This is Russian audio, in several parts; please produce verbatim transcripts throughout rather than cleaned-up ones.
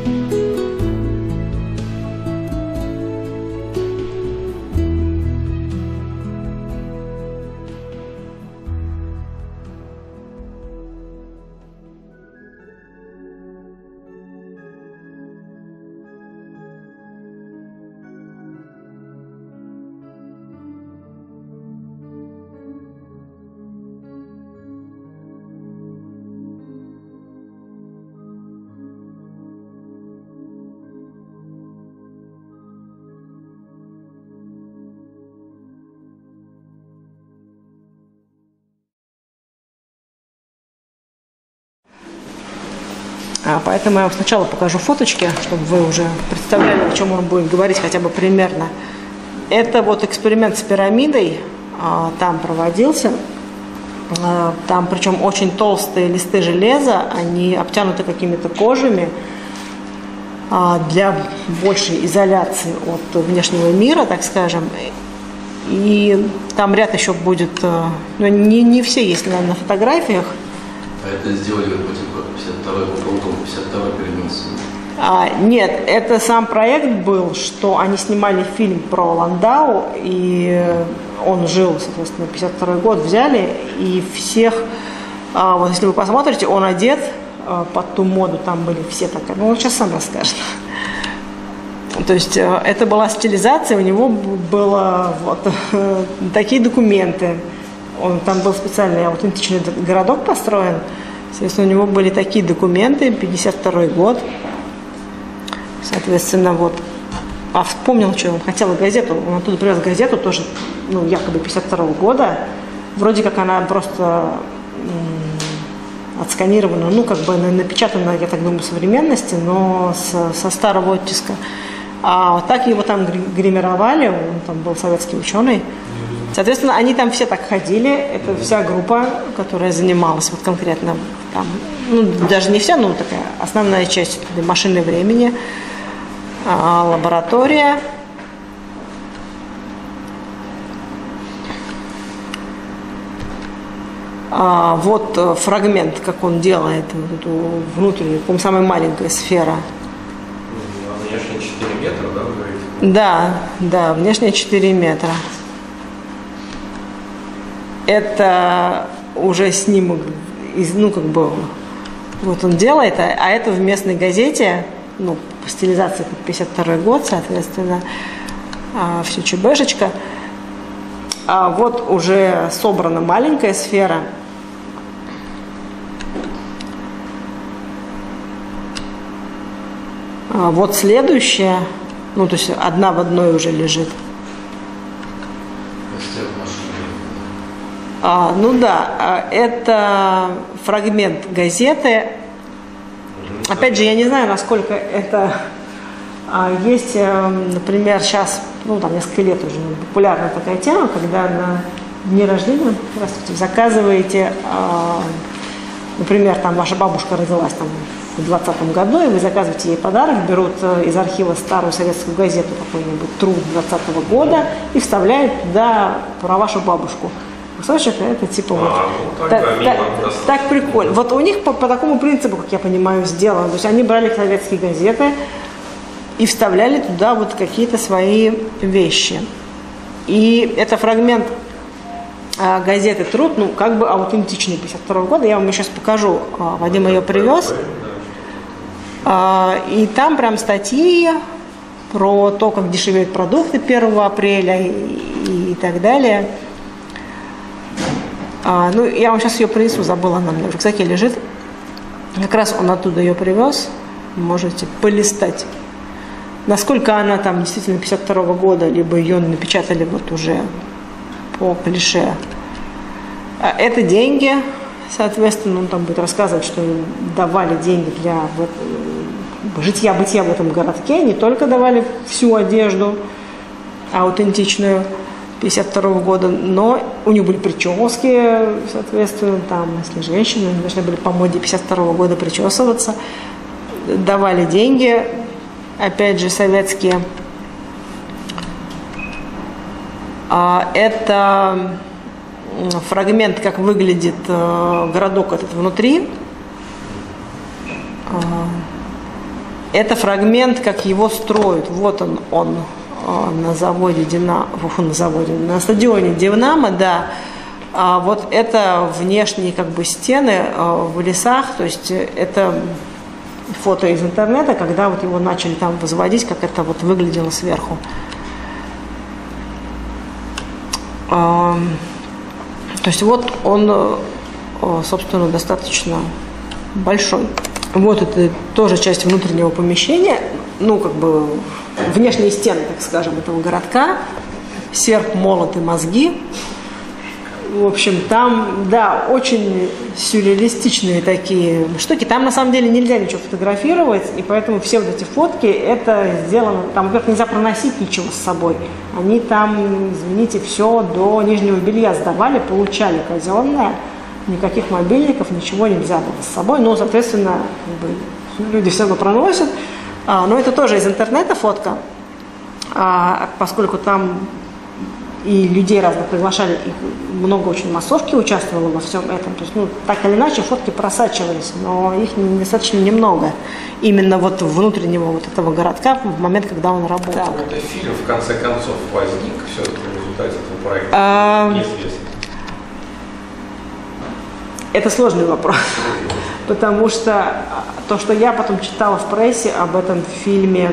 Поэтому я вам сначала покажу фоточки, чтобы вы уже представляли, о чем он будет говорить хотя бы примерно. Это вот эксперимент с пирамидой, там проводился. Там причем очень толстые листы железа, они обтянуты какими-то кожами для большей изоляции от внешнего мира, так скажем. И там ряд еще будет, ну, не, не все есть, наверное, на фотографиях. А это сделали по типу пятьдесят второй, по пятьдесят второй перемены? А, нет, это сам проект был, что они снимали фильм про Ландау, и он жил, соответственно, пятьдесят второй год, взяли, и всех, а, вот если вы посмотрите, он одет а, под ту моду, там были все так, ну, он сейчас сам расскажет. То есть это была стилизация, у него было вот такие документы. Он, там был специальный аутентичный городок построен. Соответственно, у него были такие документы, пятьдесят второй год. Соответственно, вот. А вспомнил, что он хотел газету. Он оттуда привез газету тоже, ну, якобы пятьдесят второго года. Вроде как она просто м- отсканирована, ну, как бы напечатана, я так думаю, современности, но с, со старого оттиска. А вот так его там гримировали, он там был советский ученый. Соответственно, они там все так ходили, это вся группа, которая занималась вот конкретно там, ну, даже не вся, но такая основная часть машины времени, а, лаборатория. А, вот фрагмент, как он делает вот эту внутреннюю, по-моему, самая маленькая сфера. Внешне четыре метра, да, вы говорите? Да, да, внешне четыре метра. Это уже снимок, из, ну, как бы, вот он делает, а, а это в местной газете, ну, по стилизации под пятьдесят второй год, соответственно, а, все ЧБшечка. А вот уже собрана маленькая сфера. А вот следующая, ну, то есть одна в одной уже лежит. А, ну да, это фрагмент газеты. Опять же, я не знаю, насколько это а, есть, например, сейчас, ну там несколько лет уже популярна такая тема, когда на дни рождения, здравствуйте, заказываете, а, например, там ваша бабушка родилась там в двадцатом году, и вы заказываете ей подарок, берут из архива старую советскую газету, какой-нибудь труд двадцатого года, и вставляют туда про вашу бабушку. Кусочек, это типа вот, а, ну, так, так, так прикольно. Вот у них по, по такому принципу, как я понимаю, сделано. То есть они брали советские газеты и вставляли туда вот какие-то свои вещи. И это фрагмент а, газеты «Труд», ну, как бы аутентичный пятьдесят второго года. Я вам ее сейчас покажу. А, Вадим ее привез. А, и там прям статьи про то, как дешевеют продукты первого апреля и, и, и так далее. А, ну, я вам сейчас ее принесу, забыла, она у меня в рюкзаке лежит. Как раз он оттуда ее привез. Можете полистать. Насколько она там действительно пятьдесят второго года, либо ее напечатали вот уже по клише. А это деньги, соответственно, он там будет рассказывать, что давали деньги для вот, житья-бытия в этом городке. Не только давали всю одежду аутентичную пятьдесят второго года, но у них были прически, соответственно, там, если женщины должны были по моде пятьдесят второго года причесываться, давали деньги, опять же, советские. Это фрагмент, как выглядит городок этот внутри. Это фрагмент, как его строят. Вот он, он на заводе Динамо, на заводе, на стадионе Динамо, да. А вот это внешние как бы стены в лесах, то есть это фото из интернета, когда вот его начали там возводить, как это вот выглядело сверху. То есть вот он, собственно, достаточно большой. Вот это тоже часть внутреннего помещения, ну, как бы внешние стены, так скажем, этого городка. Серп, молот и мозги. В общем, там, да, очень сюрреалистичные такие штуки. Там, на самом деле, нельзя ничего фотографировать, и поэтому все вот эти фотки, это сделано, там, во-первых, нельзя проносить ничего с собой. Они там, извините, все до нижнего белья сдавали, получали казенное. Никаких мобильников, ничего нельзя было с собой. Но, соответственно, как бы, люди все равно проносят. А, но это тоже из интернета фотка, а, поскольку там и людей разных приглашали, их много очень массовки участвовало во всем этом. То есть, ну, так или иначе, фотки просачивались, но их достаточно немного. Именно вот внутреннего вот этого городка в момент, когда он работал. Какой-то фильм, в конце концов, возник все-таки в результате этого проекта? А... Неизвестно. Это сложный вопрос, потому что то, что я потом читала в прессе об этом фильме,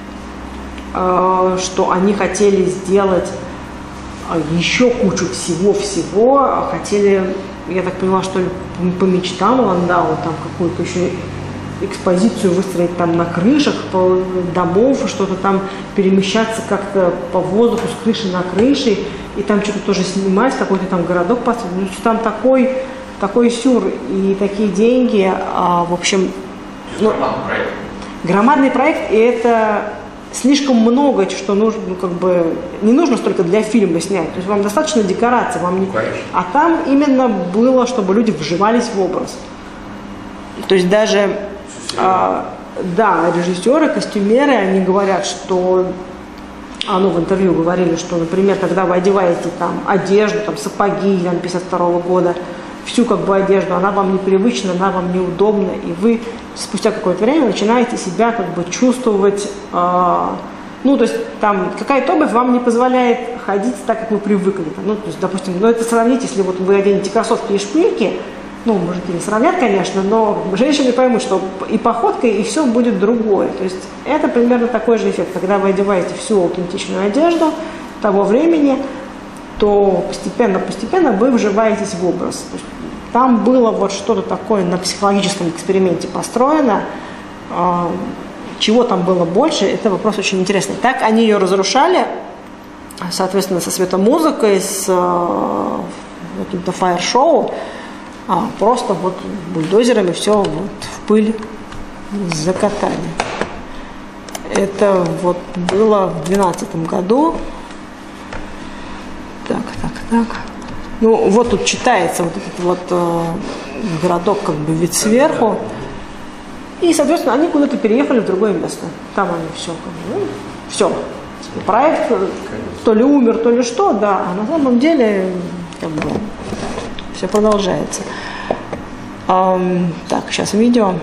что они хотели сделать еще кучу всего-всего, хотели, я так поняла, что ли, по мечтам Ландау, там какую-то еще экспозицию выстроить там на крышах домов, что-то там перемещаться как-то по воздуху с крыши на крыши, и там что-то тоже снимать, какой-то там городок построить. Там такой... Такой сюр и такие деньги, а, в общем, ну, громадный проект. Громадный проект, и это слишком много, что нужно, ну, как бы, не нужно столько для фильма снять. То есть вам достаточно декораций, вам не... А там именно было, чтобы люди вживались в образ. То есть даже, а, да, режиссеры, костюмеры, они говорят, что, а, ну, в интервью говорили, что, например, когда вы одеваете там одежду, там сапоги, там, пятьдесят второго года, всю как бы одежду, она вам непривычна, она вам неудобна, и вы спустя какое-то время начинаете себя как бы чувствовать, э, ну, то есть там какая-то обувь вам не позволяет ходить так, как вы привыкли. Ну, то есть, допустим, ну, это сравнить, если вот вы оденете кроссовки и шпильки, ну, мужики не сравнят, конечно, но женщины поймут, что и походка, и все будет другое. То есть это примерно такой же эффект, когда вы одеваете всю аутентичную одежду того времени, то постепенно-постепенно вы вживаетесь в образ. То есть там было вот что-то такое на психологическом эксперименте построено. Чего там было больше, это вопрос очень интересный. Так они ее разрушали, соответственно, со светомузыкой, с каким-то фаер-шоу, а просто вот бульдозерами все вот в пыль закатали. Это вот было в двенадцатом году. Так, так, так. Ну, вот тут читается вот этот вот э, городок, как бы вид сверху. И, соответственно, они куда-то переехали в другое место. Там они все, как бы, ну, все. Проект то ли умер, то ли что, да. А на самом деле, как бы, все продолжается. Эм, так, сейчас видео.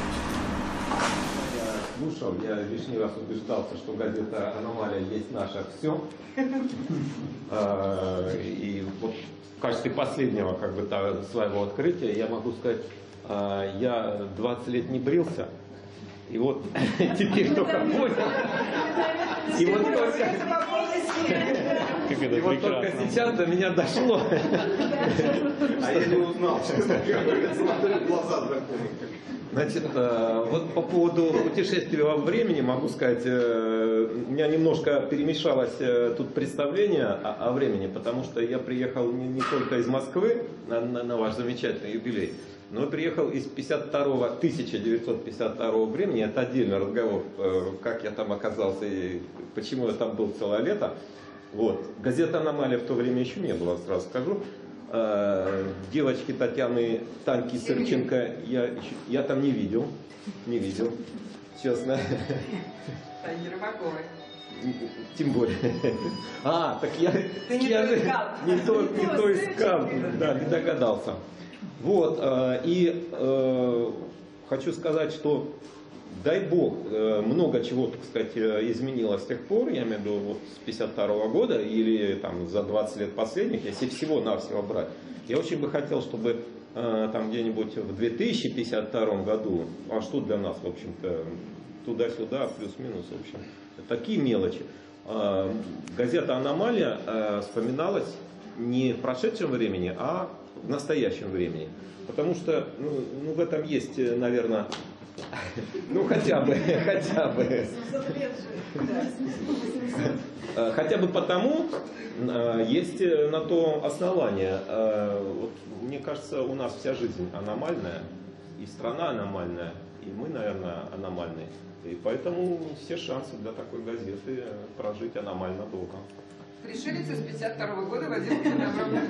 Слушал, я лишний раз убеждался, что газета «Аномалия» есть наше все. И вот в качестве последнего как бы своего открытия я могу сказать, я двадцать лет не брился, и вот теперь только понял. И вот только, и вот только сейчас до меня дошло. А я не узнал, честно говоря, смотрю, глаза закрыты. Значит, вот по поводу путешествия во времени могу сказать, у меня немножко перемешалось тут представление о, о времени, потому что я приехал не, не только из Москвы на, на, на ваш замечательный юбилей, но приехал из тысяча девятьсот пятьдесят второго времени. Это отдельный разговор, как я там оказался и почему я там был целое лето. Вот. Газета «Аномалия» в то время еще не было, сразу скажу. Девочки Татьяны, Таньки Сырченко я, я там не видел, не видел, честно. Тани Рыбаковой. Тем более. А, так я, Ты не, я то же не то, не то искал, да, не догадался. Вот, и э, хочу сказать, что дай бог, много чего, так сказать, изменилось с тех пор, я имею в виду вот с пятьдесят второго года или там за двадцать лет последних, если всего-навсего брать. Я очень бы хотел, чтобы там где-нибудь в две тысячи пятьдесят втором году, а что для нас, в общем-то, туда-сюда, плюс-минус, в общем, такие мелочи. Газета «Аномалия» вспоминалась не в прошедшем времени, а в настоящем времени. Потому что ну, ну, в этом есть, наверное, ну хотя бы, хотя бы. Хотя бы потому есть на то основание. Вот, мне кажется, у нас вся жизнь аномальная, и страна аномальная, и мы, наверное, аномальные. И поэтому все шансы для такой газеты прожить аномально долго. Пришелец из пятьдесят второго года Вадим Абрамов.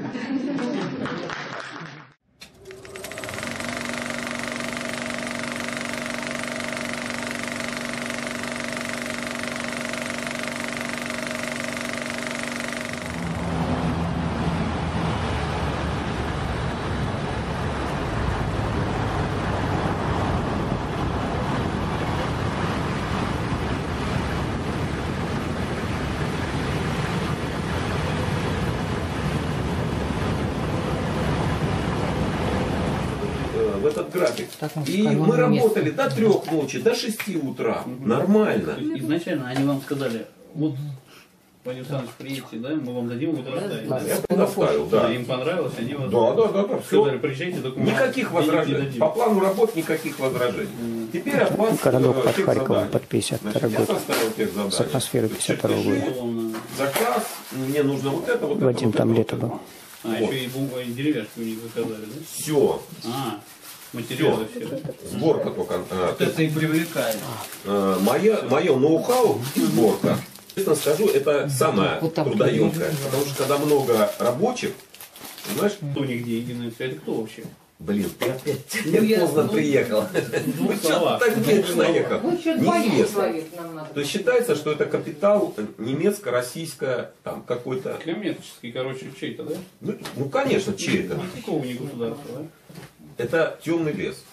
В этот график. И мы работали до трех ночи, до шести утра. Нормально. Изначально они вам сказали, вот, Вадим Александрович, приедете, да, мы вам дадим, вы доставите. Да, я предоставил, да. Им понравилось, они вас Да, да, да, да, сказали, приезжайте, документы. Никаких возражений. По плану работ никаких возражений. Теперь от вас городок под тех Харьковом заданий. под пятьдесят второй Значит, год. я составил тех заданий. С атмосферой пятьдесят второго года. Заказ, мне нужно вот это, вот Вадим, это. там вот лето это. было. А, Вот. еще и бумагу, и деревяшку у них заказали, да? Все. А, материалы все. Да? Сборка только. Вот это и привлекает. Э, Мое, мое ноу-хау и сборка. Честно скажу, это самое трудоемкое. Потому что когда много рабочих, понимаешь, Кто у них деньги на это? Это кто вообще? блин, ты опять Ну, я- поздно ну, приехал. двух Вы что словах. так медленно ехал? Ну, еще двоих Неизвестно. человек нам надо. То есть считается, что это капитал немецко-российско, там какой-то. Коммерческий, короче, чей-то, да? Ну, ну, конечно, чей-то. Никакого не государства, да? Это темный лес.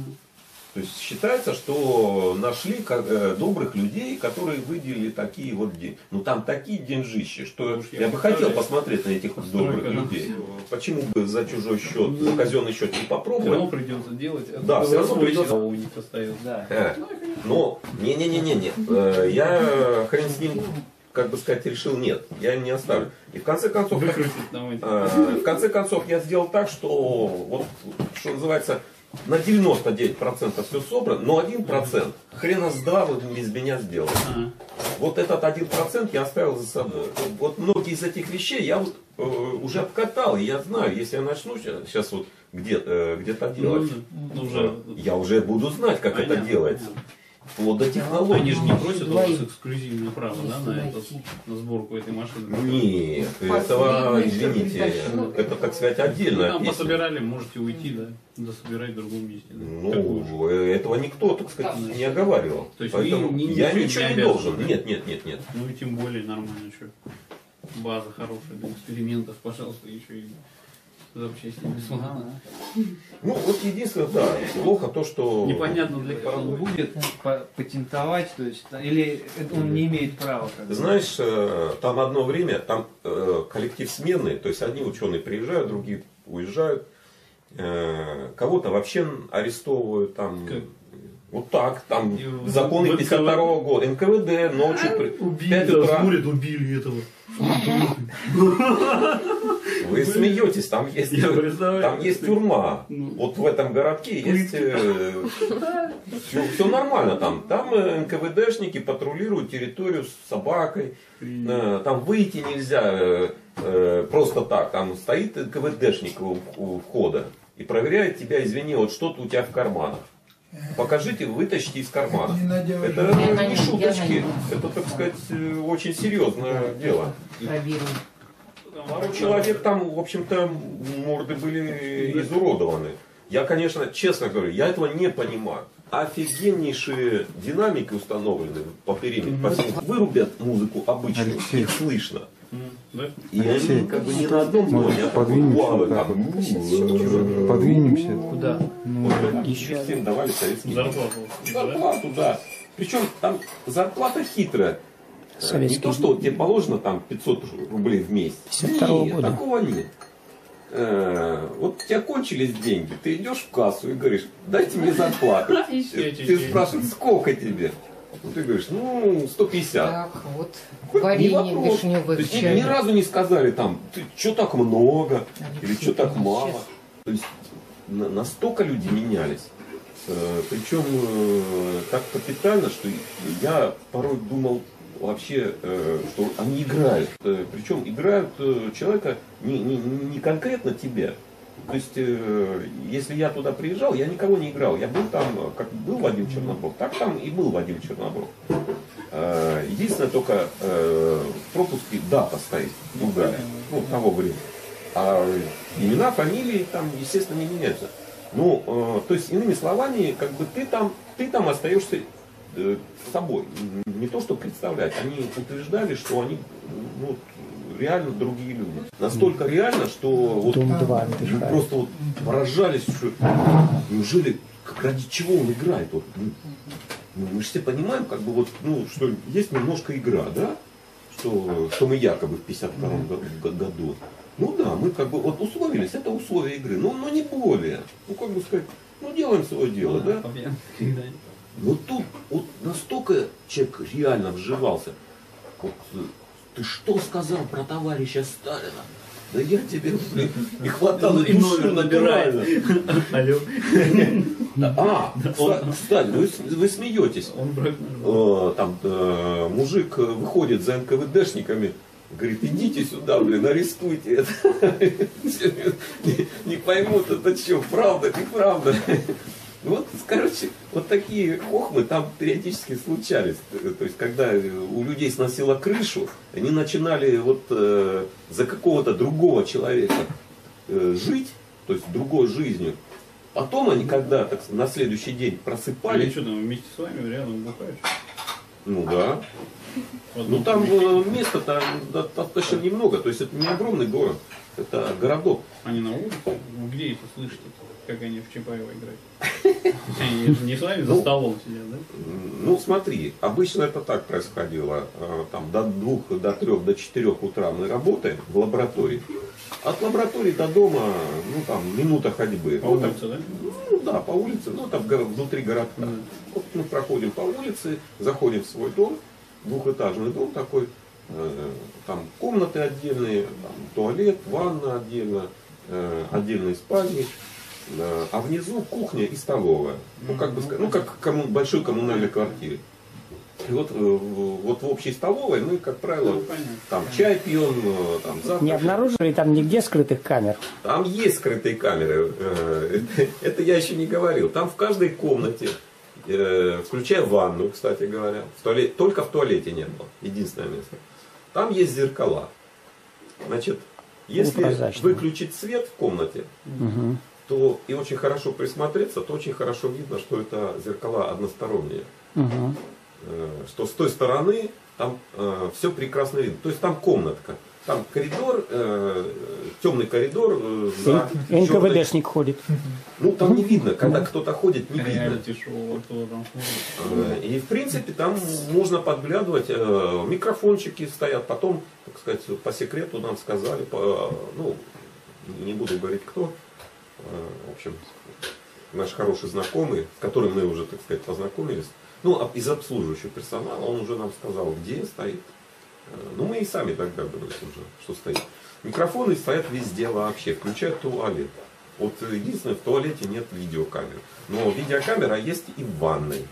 То есть считается, что нашли как, э, добрых людей, которые выделили такие вот деньги. Ну там такие деньжищи, что Уж я я бы хотел представляю. посмотреть на этих вот добрых Постройка, людей. Почему бы за чужой счет, за казенный счет не Все равно попробовать? придется делать. Да, все равно придется. У них остается. Да. Э, Но, не-не-не-не-не, э, я хрен с ним, как бы сказать, решил нет, я им не оставлю. И в конце концов, как- Выкрутить нам эти. э, в конце концов я сделал так, что вот, что называется, на девяносто девять процентов все собрано, но один процент хрена с два вы без меня сделали. Ага. Вот этот один процент я оставил за собой. Вот многие из этих вещей я вот, э, уже обкатал, и я знаю, если я начну сейчас вот где, э, где-то делать, Ну, уже. я уже буду знать, как это Понятно, делается. понятно. Вплоть до технологий. Они же не просят у вас эксклюзивное право, да, на, это, на сборку этой машины? Нет, этого, извините, это, так сказать, Ну, отдельная там песня. пособирали, можете уйти, да, дособирать в другом месте. Да. Такую же. Ну, этого никто, так сказать, не оговаривал. То есть Поэтому вы ни- я ничего ничего не не обязаны, должен. да? Нет, нет, нет, нет. Ну и тем более нормально, что. База хорошая для экспериментов, пожалуйста, еще и запчасти бесплатно. Ну, вот единственное, да, плохо то, что... Непонятно для кого. Он будет па- патентовать, то есть, или это он не имеет права. Как бы. Знаешь, э, там одно время, там э, коллектив сменный, то есть одни ученые приезжают, другие уезжают, э, кого-то вообще арестовывают, там, Как? вот так, там, И в- законы в пятьдесят второго года, эн ка вэ дэ, ночью, при- в пять утра. убили этого. Вы смеетесь, там есть, Я представляю. там есть тюрьма. Ну. Вот в этом городке есть все, нормально там. Там э, эн ка вэ дэшники патрулируют территорию с собакой. Э, Там выйти нельзя э, э, просто так. Там стоит эн ка вэ дэшник у у входа и проверяет тебя, извини, вот что-то у тебя в карманах. Покажите, вытащите из кармана. Это не шуточки. Это, так сказать, э, очень серьезное дело. Пару человек там, в общем-то, морды были изуродованы. Я, конечно, честно говорю, я этого не понимаю. Офигеннейшие динамики установлены по периметру. По всему. Вырубят музыку обычную, их слышно. Да? И они как бы не на одном Может, фоне, а подвинемся плавают, вот так? там, м-м-м. Подвинемся. Куда? Ну, Вот еще. всем давали советские деньги. Зарплату. типа, да? Зарплату, да. Причем там зарплата хитрая. Не Советские. то, что вот тебе положено там пятьсот рублей в месяц. пятьдесят второго Нет, года. такого нет. Э, Вот у тебя кончились деньги, ты идешь в кассу и говоришь, дайте мне зарплату. Еще Ты чуть-чуть. спрашиваешь, сколько тебе? Ну, ты говоришь, ну, сто пятьдесят. Так, вот. Хоть не Варенье вопрос. То вишневое в есть ни, чае. ни разу не сказали там, ты что так много Они или все что так там мало. сейчас. То есть на- настолько люди менялись. Э, Причем э, так капитально, что я порой думал вообще, э, что они играют. Э, Причем играют э, человека не, не, не конкретно тебя. То есть, э, если я туда приезжал, я никого не играл. Я был там, как был Вадим Чернобров, так там и был Вадим Чернобров. Э, Единственное, только э, в пропуске дата стоит другая, ну, того времени. А имена, фамилии там, естественно, не меняются. Ну, э, то есть, иными словами, как бы ты там, ты там остаешься э, собой. Не то, что представлять. Они утверждали, что они ну, реально другие люди. Настолько реально, что вот Дом два мы отдыхает. просто вот поражались, что неужели, как ради чего он играет? Вот, ну, ну, мы же все понимаем, как бы вот, ну, что есть немножко игра, да? Что, что мы якобы в пятьдесят втором году. Ну да, мы как бы вот условились, это условия игры, но, но не более. Ну как бы сказать, ну делаем свое дело, да? Но тут вот настолько человек реально вживался. Вот, э, ты что сказал про товарища Сталина? Да я тебе, блин, не хватало И души номер набирает. натурально. Алло. А, кста- кстати, вы, с- вы смеетесь. Он брак нажал. Э, Там э, мужик выходит за эн ка вэ дэшниками, говорит, идите сюда, блин, арестуйте это. Не, не поймут, это что, правда, неправда. Вот, короче, вот такие хохмы там периодически случались. То есть, когда у людей сносило крышу, они начинали вот э, за какого-то другого человека э, жить, то есть другой жизнью. Потом они, когда так, на следующий день Или просыпались, что там, вместе с вами рядом бухаешь? ну да, Вот, ну там э, места-то достаточно немного, то есть это не огромный город, это городок. Они на улице? Ну, где это слышите, как они в Чапаева играют? Они же не с вами за столом сидят, да? Ну смотри, обычно это так происходило, э, там до двух, до трех, до четырех утра мы работаем в лаборатории. От лаборатории до дома, ну там, минута ходьбы. По Ну, так, улице, да? ну да, по улице, ну там горо- внутри городка. Да. Вот мы проходим по улице, заходим в свой дом, двухэтажный дом такой, э, там комнаты отдельные, там, туалет, ванна отдельно, э, отдельные спальни, э, а внизу кухня и столовая. Ну как бы сказать, ну как в комму- большой коммунальной квартире. И вот, э, в- вот в общей столовой мы, как правило, Ну, понятно. там чай пьем, э, там Не завтрак. обнаружили там нигде скрытых камер? Там есть скрытые камеры, э, это я еще не говорил. Там в каждой комнате, э, включая ванну, кстати говоря, в туалет, только в туалете не было, единственное место. Там есть зеркала. Значит, если Полупрозрачные. выключить свет в комнате, Угу. то и очень хорошо присмотреться, то очень хорошо видно, что это зеркала односторонние. Угу. Э, Что с той стороны там все прекрасно видно. То есть там комнатка. Там коридор, э, темный коридор. э, за эн ка вэ черной- дэшник ходит. Ну, там не видно, когда кто-то ходит, не видно. Реалити-шоу, кто там смотрит. Э, И, в принципе, там можно подглядывать. э, Микрофончики стоят. Потом, так сказать, по секрету нам сказали, по, ну, не буду говорить кто, э, в общем, наш хороший знакомый, с которым мы уже, так сказать, познакомились, ну, а из обслуживающего персонала, он уже нам сказал, где стоит. Э, Ну, мы и сами догадывались уже, что стоит. Микрофоны стоят везде вообще, включая туалет. Вот единственное, в туалете нет видеокамер. Но видеокамера есть и в ванной.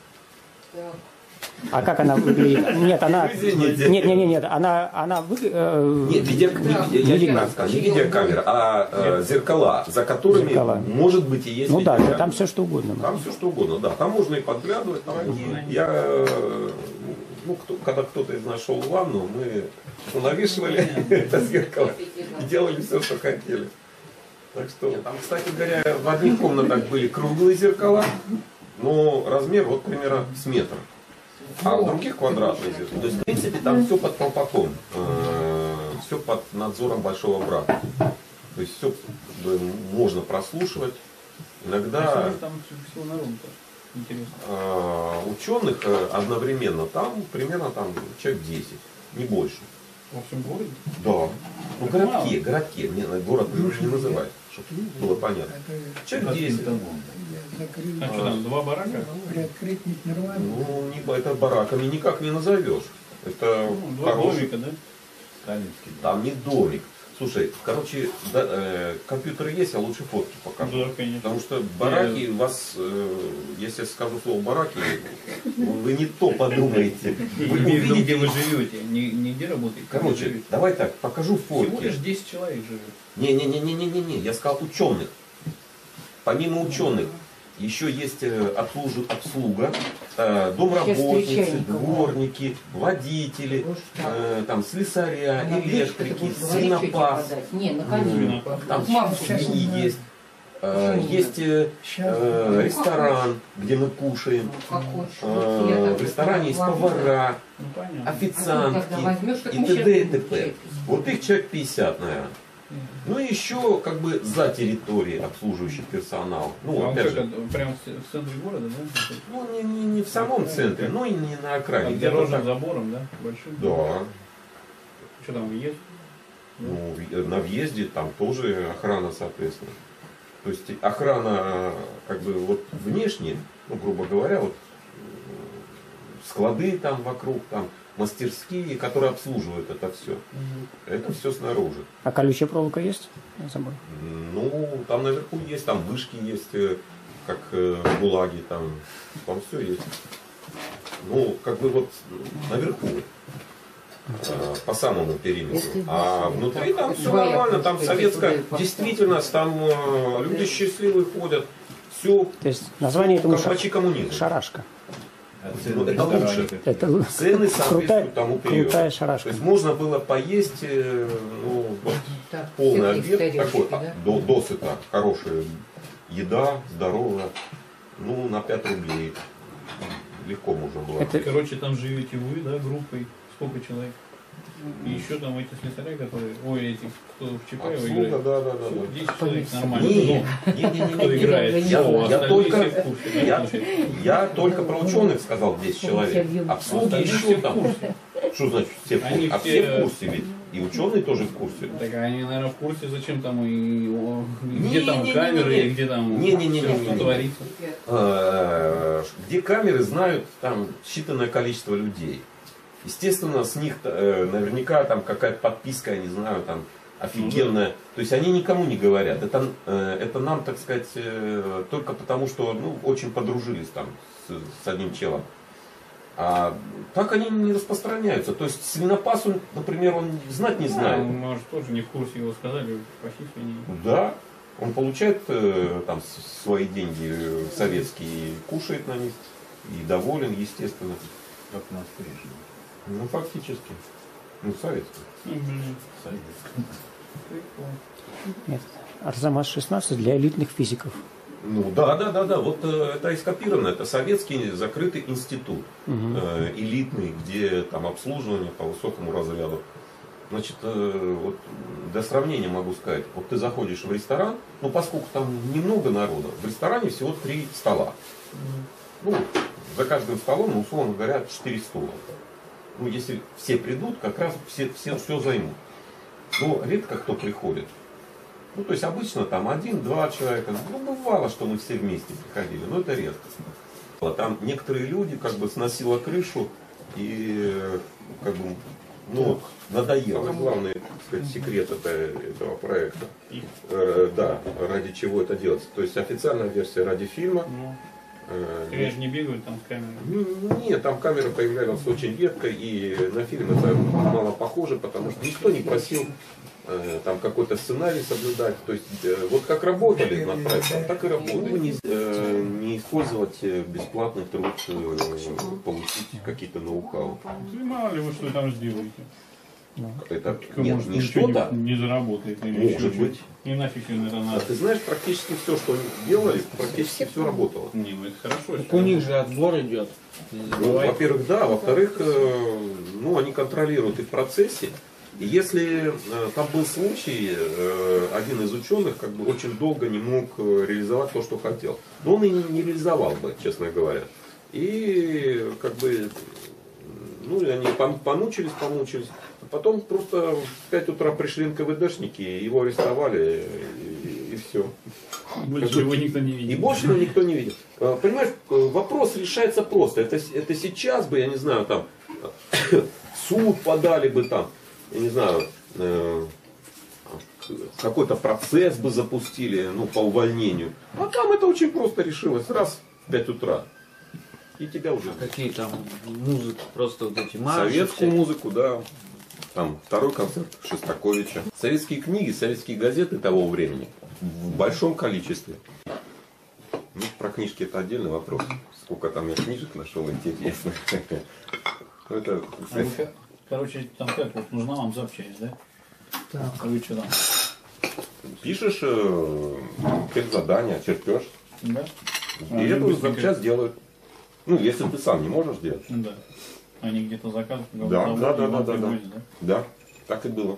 А как она выглядит? Нет, она... Извините. Нет, нет, нет, нет, она, она вы... э, Нет, видео, не, я не видно. скажу, не видеокамера, а э, зеркала, за которыми, Зеркала. может быть, и есть Ну да, видеокамера. там все что угодно. Там все что угодно, да. Там можно и подглядывать. Там и я, э, ну, кто, когда кто-то из нас шел в ванну, мы навешивали это зеркало и делали все, что хотели. Так что, там, кстати говоря, в одних комнатах были круглые зеркала, но размер вот примерно с метра. А в других квадратные зеркала. То есть, в принципе, там все под колпаком. Все все под надзором большого брата. То есть все можно прослушивать. Иногда там всего народу-то? Интересно. э, ученых э, одновременно там примерно там человек десять, не больше. Во всем городе? Да. Ну, Так городки, мало. городки. Мне город не называть, чтобы было понятно. Человек десять. А что там, два барака? Ну, не, это бараками никак не назовешь. Это Ну, два хороший- домика, да? Там не домик. Слушай, короче, да, э, компьютеры есть, а лучше фотки покажу. Да, конечно. Потому что бараки вас, э, если я скажу слово бараки, вы не то подумаете. Вы Вы видите, увидите. где вы живете, не, не где работаете. где вы Короче, живете. давай так, покажу Всего фотки. лишь десять человек живет. Не-не-не-не-не-не, я сказал ученых. Помимо ученых, еще есть э, обслужу- обслуга, э, домработницы, дворники, водители, э, там, слесаря, электрики, свинопас, Не, наконец. там Мама, свиньи есть. Э, Есть э, э, ресторан, где мы кушаем. Э, В ресторане есть повара, Ну, понятно. официантки и т.д. и т.п. Вот их человек пятьдесят, наверное. Ну и еще как бы за территорией обслуживающий персонал. Ну, А он опять как, же, это, прямо в в центре города, да? ну не, не, не в самом центре, но и не на окраине. Под Где-то дорожным так. забором, да? Большим? Да. Что там, въезд? Ну, в- на въезде там тоже охрана, соответственно. То есть охрана как бы вот внешне, ну, грубо говоря, вот э, склады там вокруг, там мастерские, которые обслуживают это все. Это все снаружи. А колючая проволока есть? Я забыл. Ну, там наверху есть, там вышки есть, э, как э, в ГУЛАГе, там, там все есть. Ну, как бы вот наверху, э, по самому периметру. А внутри там все нормально, там советская действительность, там э, люди счастливые ходят, все, То есть название этому ша- почти коммунизм. шарашка. Ну, это лучше. Это л- Цены крутая, соответствуют тому периоду. крутая То шарашка. есть можно было поесть, э, ну, вот, Так, полный все обед, тарелочки, такой, да? до, досыта, хорошая еда, здоровая, ну, на пять рублей. Легко можно было. Это- Короче, там живете вы, да, группой. Сколько человек? И еще там эти слесаря, которые... Ой, эти, кто в Чапаева Обслуга, играет. да, да, да. Всё, да. десять человек нормально. Не, Ну, не, не, не, кто не, играет? Я, Все, я остальные только, все в курсе, да, я, получается? я только про ученых сказал десять человек. Обслуги Остальные все еще в там. курсе. Что значит все в курсе? Они А все- все в курсе ведь. И ученые тоже в курсе. Так они, наверное, в курсе, зачем там и о, где Не, там не, не, камеры, не, не. и где там Не, не, не, всё, не, что не, не. творится. Э, Где камеры знают там считанное количество людей. Естественно, с них э, наверняка там какая-то подписка, я не знаю, там офигенная. То есть они никому не говорят. Это, э, это нам, так сказать, э, только потому, что ну, очень подружились там с, с одним челом. А так они не распространяются. То есть свинопас, он, например, он знать не Да, знает. он, может, тоже не в курсе, его сказали, пошли свиньи. Да, он получает э, там с- свои деньги э, советские, кушает на них и доволен, естественно. Как у нас прежде. Ну, фактически. Ну, советский. Ну, блин. Нет. Арзамас шестнадцать для элитных физиков. Ну, да, да, да, да. Вот э, это и скопировано. Это советский закрытый институт. Мгм. э, элитный, где там обслуживание по высокому разряду. Значит, э, вот для сравнения могу сказать. Вот ты заходишь в ресторан, ну, поскольку там немного народа, в ресторане всего три стола. Ну, за каждым столом, ну, условно говоря, четыре стула. Ну, если все придут, как раз все, все, все займут. Но редко кто приходит. Ну, то есть обычно там один-два человека. Ну, бывало, что мы все вместе приходили, но это редко. Там некоторые люди как бы сносило крышу и э, как бы, ну, вот, надоело. Главный, так сказать, секрет это, этого проекта. Э, да, ради чего это делается. То есть официальная версия ради фильма. Ну, Э, конечно, не бегают там с камерой. ну, Нет, там камера появлялась очень редко, и на фильм это мало похоже, потому что никто не просил э, там какой-то сценарий соблюдать. То есть э, вот как работали над проектом, так и работали. Не, э, не использовать э, бесплатный труд, э, получить какие-то ноу-хау. Ну, мало ли вы что там сделаете. Это Как, нет, может, не ничего что-то. не, не заработает или Может еще что-то. быть. И нафиг им это А надо. ты знаешь, практически все, что они делали, практически все работало. Не, ну это хорошо. Так у них же отбор идет. Не Ну, забывай. во-первых, да, во-вторых, э, ну, они контролируют и в процессе, И если э, там был случай, э, один из ученых как бы очень долго не мог э, реализовать то, что хотел. Но он и не реализовал бы, честно говоря. И как бы, ну, они помучились, помучились. А потом просто в пять утра пришли эн ка вэ дэшники, его арестовали, и, и все. Больше его никто не видел. И больше его никто не видел. Понимаешь, вопрос решается просто. Это, это сейчас бы, я не знаю, там суд подали бы там, я не знаю, э, какой-то процесс бы запустили, ну, по увольнению. А там это очень просто решилось. Раз в пять утра. И тебя уже... Какие там музыки, просто вот эти марши. Советскую музыку, да. Там второй концерт Шостаковича. Советские книги, советские газеты того времени в большом количестве. Ну, про книжки это отдельный вопрос. Сколько там я книжек нашел интересных. Это... Короче, там как вот нужна вам запчасть, да? Так. А вы что там? Пишешь э, задания, черпешь. Да? И а эту запчасть делают. Ну, если ты сам не можешь делать. Да. Они где-то заказывают. Да, да, да, да, да, да. да. Да, так и было.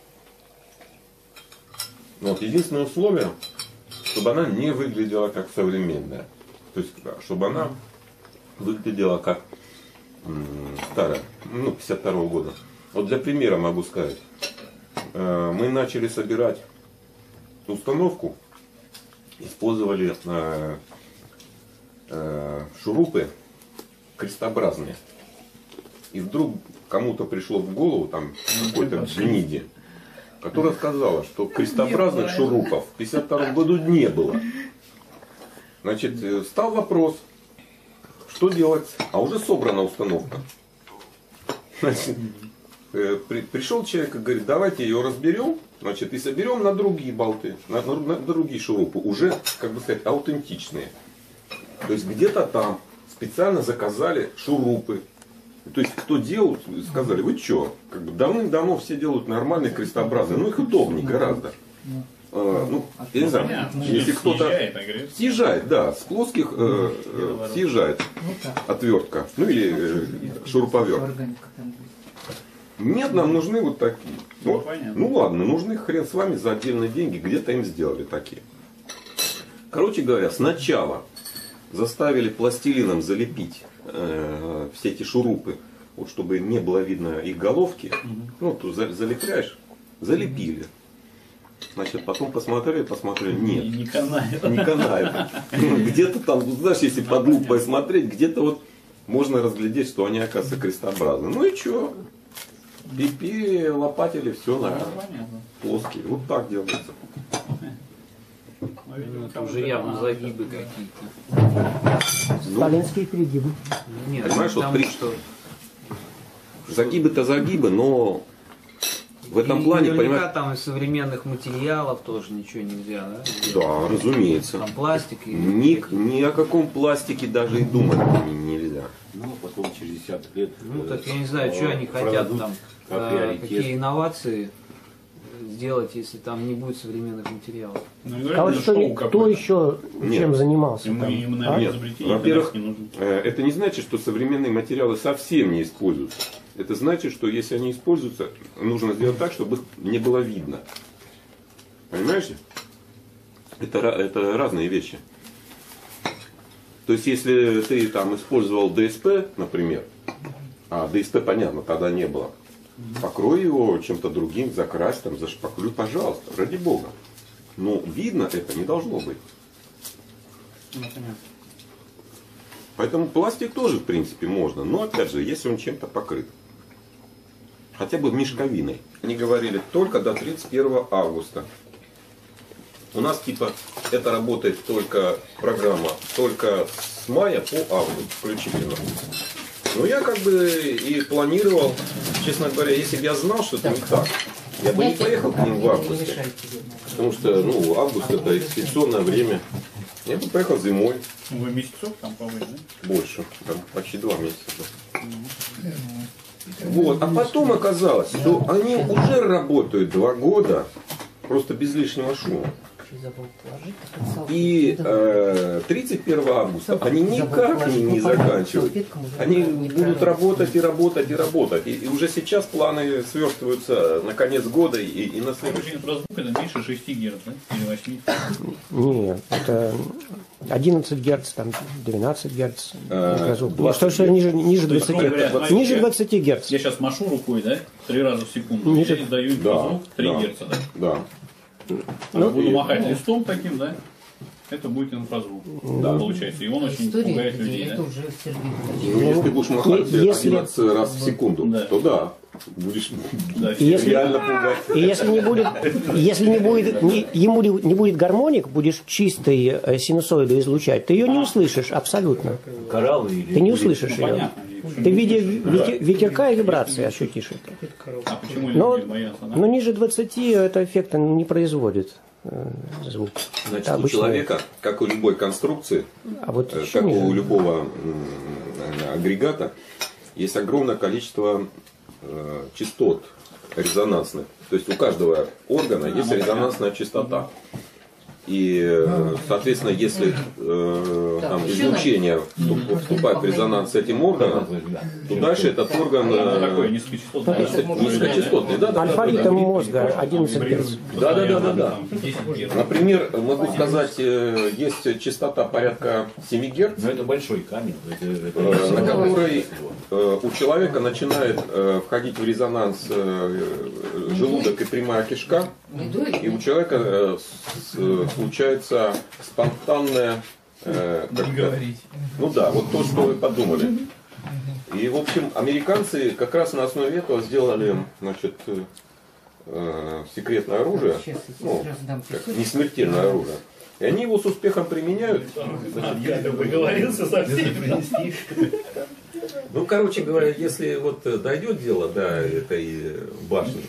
Но вот единственное условие, чтобы она не выглядела как современная. То есть, чтобы она выглядела как м, старая, ну, пятьдесят второго года. Вот для примера могу сказать. Э, мы начали собирать установку, использовали э, э, шурупы крестообразные. И вдруг кому-то пришло в голову, там, какой-то гниде, которая сказала, что крестообразных шурупов в пятьдесят втором году не было. Значит, стал вопрос, что делать, а уже собрана установка. Значит, при, пришел человек и говорит, давайте ее разберем, значит, и соберем на другие болты, на, на, на другие шурупы, уже, как бы сказать, аутентичные. То есть где-то там специально заказали шурупы. То есть, кто делал, сказали, вы что, как бы давным-давно все делают нормальные крестообразные, ну их удобнее гораздо. А, ну, я не знаю, Понятно. если кто-то Съезжает, съезжает, да, с плоских э, э, съезжает отвертка, ну или э, шуруповерт. Нет, нам нужны вот такие. Ну, Вот. понятно. Ну ладно, нужны хрен с вами за отдельные деньги, где-то им сделали такие. Короче говоря, сначала заставили пластилином залепить э, все эти шурупы, вот, чтобы не было видно их головки. Угу. Ну, тут за- залепляешь, залепили. Значит, потом посмотрели, посмотрели, нет, Не, не канает. не канает. Где-то там, знаешь, если под лупой смотреть, где-то вот можно разглядеть, что они, оказывается, крестообразны. Ну и что? И перелопатили все на Понятно. плоские. Вот так делается. Ну, это уже явно загибы какие-то. Сталинские перегибы. Нет, Понимаешь, вот потому при- что Загибы-то загибы, но в этом и плане, наверняка понимаешь, там из современных материалов тоже ничего нельзя, да? сделать? да, разумеется. Там пластик и... Ни, ни о каком пластике даже и думать не- нельзя. Ну, потом через десяток лет... Ну э, так я не знаю, что они хотят продадут там, как э, приоритет. какие инновации сделать, если там не будет современных материалов. Ну, и А вот это что, шоу кто какое-то. еще Нет. чем занимался? Ему, там? ему, А? наверное, Нет. изобретение Во-первых, не нужно. э, это не значит, что современные материалы совсем не используются. Это значит, что если они используются, нужно сделать так, чтобы их не было видно. Понимаете? Это, ра- это разные вещи. То есть, если ты там использовал дэ эс пэ, например, а дэ эс пэ, понятно, тогда не было, покрой его чем-то другим, закрась, там, зашпаклюй, пожалуйста, ради бога. Но видно это не должно быть. Ну, понятно. Поэтому пластик тоже, в принципе, можно. Но, опять же, если он чем-то покрыт. Хотя бы мешковиной. Они говорили только до тридцать первого августа. У нас, типа, это работает только программа, только с мая по август включительно. Но я как бы и планировал, честно говоря, если бы я знал, что это не так, я бы не поехал к ним в августе. Потому что, ну, август это экспедиционное время. Я бы поехал зимой. Вы месяцев там побыть, да? Больше, там почти два месяца. Вот. А потом оказалось, что они уже работают два года, просто без лишнего шума. И э, тридцать первого августа они никак не, не заканчивают. Они будут работать и работать и работать. И, и уже сейчас планы сверстываются на конец года и, и на следующий. Инфразвук это меньше шести герц, да? Или восьми? Нет, это одиннадцать герц, там двенадцать герц. Э, ну, что, что ниже, ниже двадцати, говоря, ниже двадцати герц. Я сейчас машу рукой, да? Три раза в секунду. Ниже... Я издаю инфразвук да, три да, герца, да? Да. Ну, буду махать листом таким, да? Это будет инфразвук, да. Получается. И он очень пугает людей, да? Ну, если ты будешь махать если... одиннадцать раз в секунду, да. то да, будешь да, если... реально пугать. И если не будет, если не будет, не, ему не будет гармоник, будешь чистой синусоиду излучать, ты ее не услышишь абсолютно. Кораллы или... Ты не услышишь ну, ее. Понятно. Ты в виде ветерка и вибрации ощутишь это. А почему но, люди боятся? Да? но ниже двадцати это эффекта не производит э, звук. Значит, это у человека, как у любой конструкции, а вот э, как ниже. у любого э, агрегата, есть огромное количество э, частот резонансных. То есть у каждого органа есть резонансная частота. И, соответственно, если э, там, излучение вступает в резонанс с этим органом, то дальше этот орган э, такой низкочастотный, низкочастотный, да, да, алфа-ритм да, да, мозга одиннадцать герц. Да, да, да, да, да. Например, могу сказать, э, есть частота порядка семи герц, но это большой камень, это, это... э, на которой э, у человека начинает э, входить в резонанс э, желудок и прямая кишка, и у человека э, с, случается спонтанное э, ну да, вот то, что вы подумали. И в общем американцы как раз на основе этого сделали, значит, э, секретное оружие, ну, как несмертельное оружие. И они его с успехом применяют. Значит, я договорился со всеми. Ну, короче говоря, если вот дойдет дело до этой башни,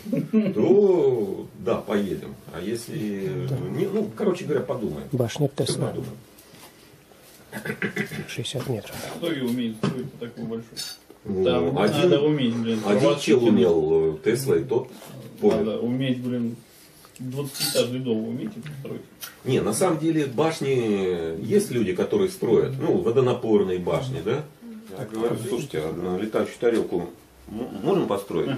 то да, поедем. А если не, ну, короче говоря, подумаем. Башня Тесла. шестьдесят метров. Кто ее умеет строить такую большую? Ну, Там один, надо уметь, блин. один чел умел Тесла, и тот понял. Надо уметь, блин, двадцатиэтажный дом уметь построить. Не, на самом деле башни, есть люди, которые строят, ну, водонапорные башни, да? Я говорю, слушайте, а на летающую тарелку можем построить?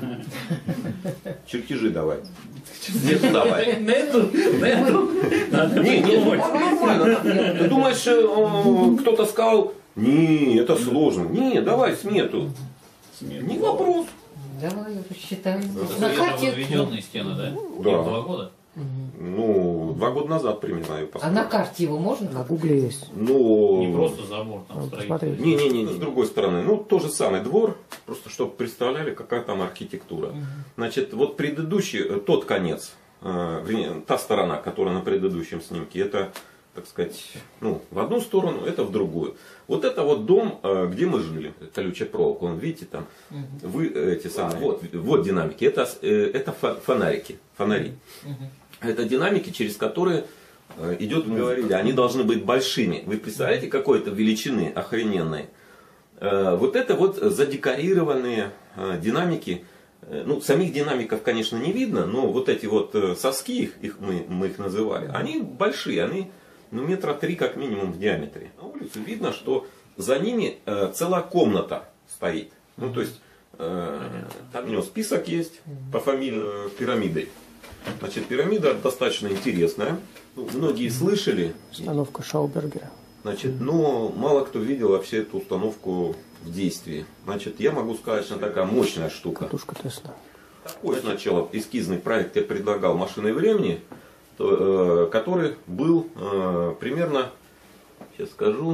Чертежи давай. Нет, давай. На эту, на эту. Не, не, нормально. Ты думаешь, кто-то сказал, не, это сложно. Не, давай смету. Не вопрос. Давай, я посчитаю. На карте возведенные стены, да? Да. Два года? Ну, два года назад примерно ее построили. А на карте его можно? На гугле есть. Ну, не просто забор там строить. Не-не-не, с другой стороны. Ну, тот же самый двор, просто чтобы представляли, какая там архитектура. Угу. Значит, вот предыдущий, тот конец, э, та сторона, которая на предыдущем снимке, это, так сказать, ну, в одну сторону, это в другую. Вот это вот дом, где мы жили, колючая проволока, вон, видите, там, угу. вы эти самые, вот, вот динамики, это, это фонарики, фонари. Угу. Это динамики, через которые идет, мы говорили, они должны быть большими. Вы представляете, какой-то величины охрененной. Вот это вот задекорированные динамики. Ну, самих динамиков, конечно, не видно, но вот эти вот соски, их, мы, мы их называли, они большие, они ну, метра три как минимум в диаметре. На улице видно, что за ними целая комната стоит. Ну, то есть, там у него список есть по фамилии пирамидой. Значит, пирамида достаточно интересная. Ну, многие слышали. Установка Шаубергера. Значит, но мало кто видел вообще эту установку в действии. Значит, я могу сказать, что такая мощная штука. Катушка Тесла. Такой сначала эскизный проект я предлагал «Машиной времени», то, э, который был э, примерно, сейчас скажу,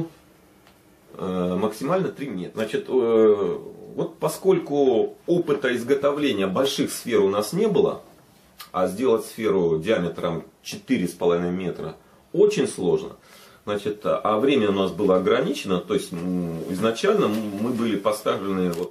э, максимально три метра. Значит, э, вот поскольку опыта изготовления больших сфер у нас не было, а сделать сферу диаметром четыре с половиной метра очень сложно. Значит, а время у нас было ограничено, то есть изначально мы были поставлены вот.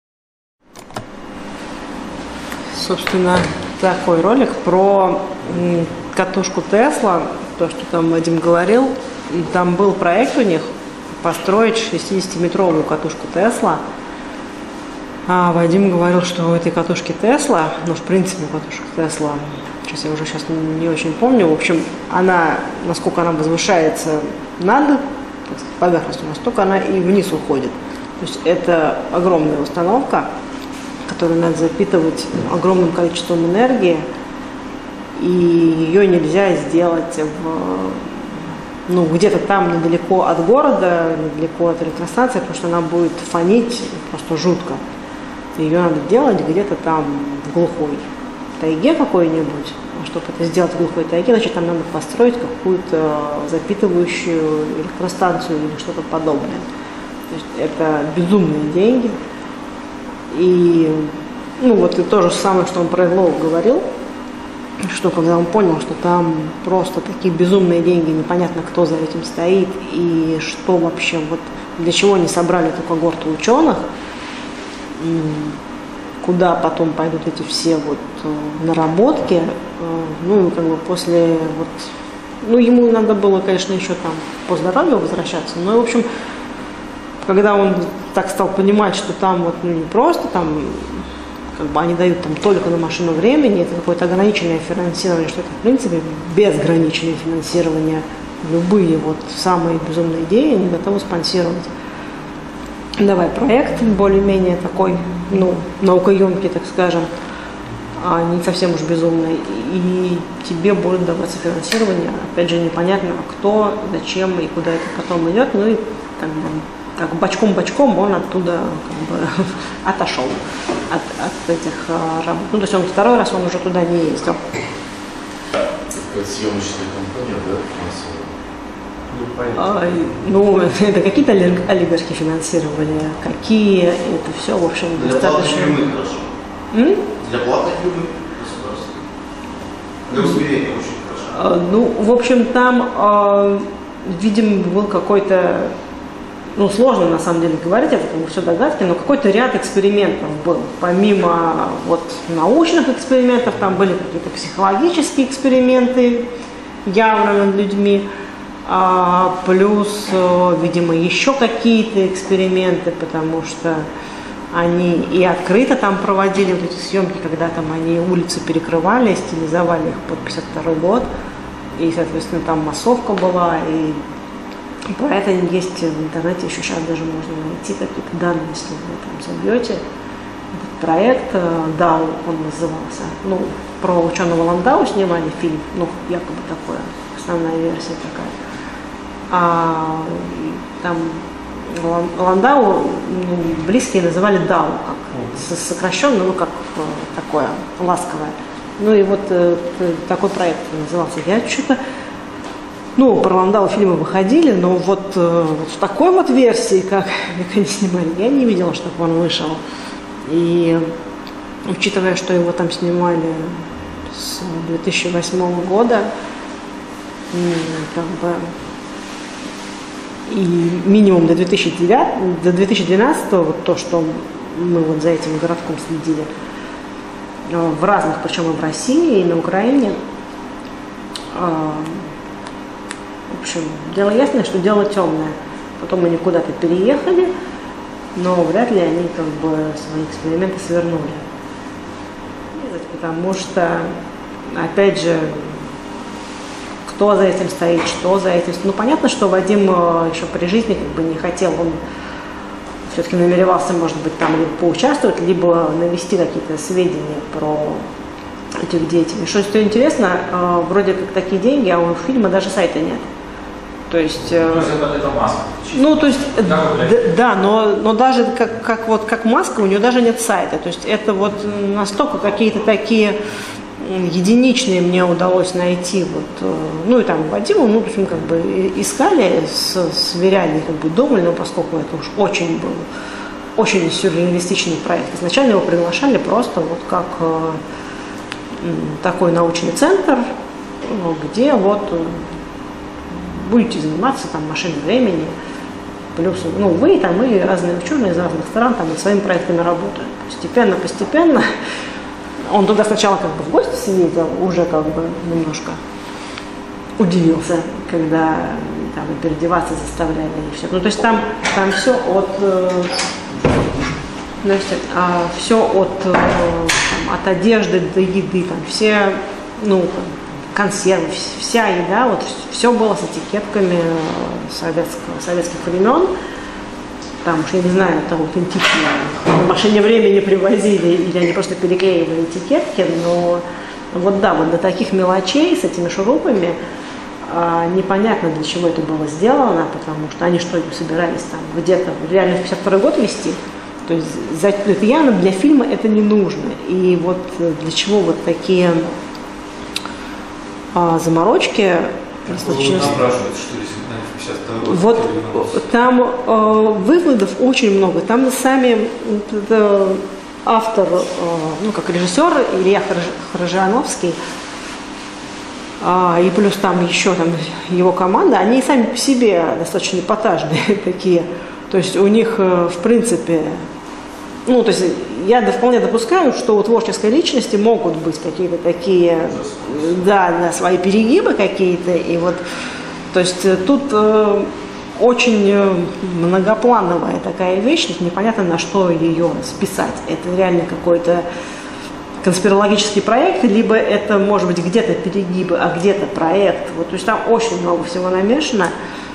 Собственно, такой ролик про катушку Тесла, то, что там Вадим говорил. Там был проект у них построить шестидесятиметровую катушку Тесла. А Вадим говорил, что у этой катушки Тесла, ну, в принципе, катушка Тесла сейчас я уже сейчас не очень помню, в общем, она, насколько она возвышается над, так сказать, поверхностью, настолько она и вниз уходит. То есть это огромная установка, которую надо запитывать огромным количеством энергии, и ее нельзя сделать в, ну, где-то там недалеко от города, недалеко от электростанции, потому что она будет фонить просто жутко. Ее надо делать где-то там в глухой тайге какой-нибудь. А чтобы это сделать в глухой тайге, значит, там надо построить какую-то запитывающую электростанцию или что-то подобное. То есть это безумные деньги. И ну вот и то же самое, что он про Эглоу говорил, что когда он понял, что там просто такие безумные деньги, непонятно, кто за этим стоит и что вообще, вот для чего они собрали эту когорту ученых, куда потом пойдут эти все вот наработки, ну, как бы после вот, ну, ему надо было, конечно, еще там по здоровью возвращаться, но, в общем, когда он так стал понимать, что там вот, ну, не просто там, как бы они дают там только на машину времени, это какое-то ограниченное финансирование, что это, в принципе, безграничное финансирование, любые вот самые безумные идеи они готовы спонсировать. Давай проект более-менее такой, ну, наукоемкий, так скажем, а не совсем уж безумный, и тебе будет даваться финансирование, опять же, непонятно, кто, зачем и куда это потом идет, ну и как бы, так бочком-бочком он оттуда как бы отошел от, от этих работ. Ну, то есть он второй раз он уже туда не ездил. Как съемочная компания, да, финансовая? А, ну, это какие-то олигархи финансировали, какие, это все, в общем, для достаточно... Для платной тюрьмы хорошо. М? Для платной тюрьмы государства. Для усмирения очень хорошо. А, ну, в общем, там, а, видимо, был какой-то, ну, сложно на самом деле говорить, это как бы все догадки, но какой-то ряд экспериментов был. Помимо вот научных экспериментов, там были какие-то психологические эксперименты явно над людьми, а, плюс, видимо, еще какие-то эксперименты, потому что они и открыто там проводили вот эти съемки, когда там они улицы перекрывали, стилизовали их под пятьдесят второй год, и, соответственно, там массовка была, и про это есть в интернете, еще сейчас даже можно найти какие-то данные, если вы там забьете. Этот проект ДАУ, он назывался, ну, про ученого Ландау снимали фильм, ну, якобы такое, основная версия такая. А там Ландау, ну, близкие называли ДАУ, как сокращенно, ну, как такое ласковое. Ну и вот э, такой проект назывался. Я что-то, ну, про Ландау фильмы выходили, но вот, э, вот в такой вот версии, как, как они снимали, я не видела, чтобы он вышел. И учитывая, что его там снимали с две тысячи восьмого года, как бы, и минимум до две тысячи девятого, до две тысячи двенадцатого, вот то, что мы вот за этим городком следили, в разных, причем и в России, и на Украине. В общем, дело ясное, что дело темное. Потом они куда-то переехали, но вряд ли они как бы свои эксперименты свернули. Потому что, опять же, кто за этим стоит, что за этим. Ну, понятно, что Вадим еще при жизни как бы не хотел, он все-таки намеревался, может быть, там либо поучаствовать, либо навести какие-то сведения про этих деятелей. Что, что интересно, вроде как такие деньги, а у фильма даже сайта нет. То есть, то есть это, это маска. Ну, то есть, да, да, но, но даже как, как, вот, как маска, у нее даже нет сайта. То есть это вот настолько какие-то такие единичные мне удалось найти. Вот, ну и там Вадиму, ну, в общем, как бы искали, сверяли, как бы думали, но поскольку это уж очень был, очень сюрреалистичный проект. Изначально его приглашали просто вот как э, такой научный центр, где вот будете заниматься там машиной времени, плюс, ну, вы там и разные ученые из разных стран там над своими проектами работают. Постепенно, постепенно. Он туда сначала как бы в гости съездил, уже как бы немножко удивился, когда там и переодеваться заставляли и все. Ну, то есть там, там все от, э, значит, а, все от, э, там, от одежды до еды, там все ну, консервы, вся еда, вот все было с этикетками советского, советских времен. Там уж я не знаю, это аутентично. В машине времени привозили или они просто переклеивали этикетки, но вот да, вот до таких мелочей с этими шурупами а, непонятно, для чего это было сделано, потому что они что, собирались там где-то реально в пятьдесят второй год везти. То есть за, это явно для фильма это не нужно. И вот для чего вот такие а, заморочки достаточно... Спрашивают, что если в пятьдесят второй год. Вот там э, выводов очень много. Там сами это, автор, э, ну как режиссер Илья Хржановский, э, и плюс там еще там его команда, они сами по себе достаточно эпатажные такие. То есть у них э, в принципе, ну то есть я вполне допускаю, что у творческой личности могут быть какие-то такие, да, да, свои перегибы какие-то, и вот, то есть тут э, очень многоплановая такая вещь, непонятно на что ее списать. Это реально какой-то конспирологический проект, либо это может быть где-то перегибы, а где-то проект. Вот, то есть там очень много всего намешано,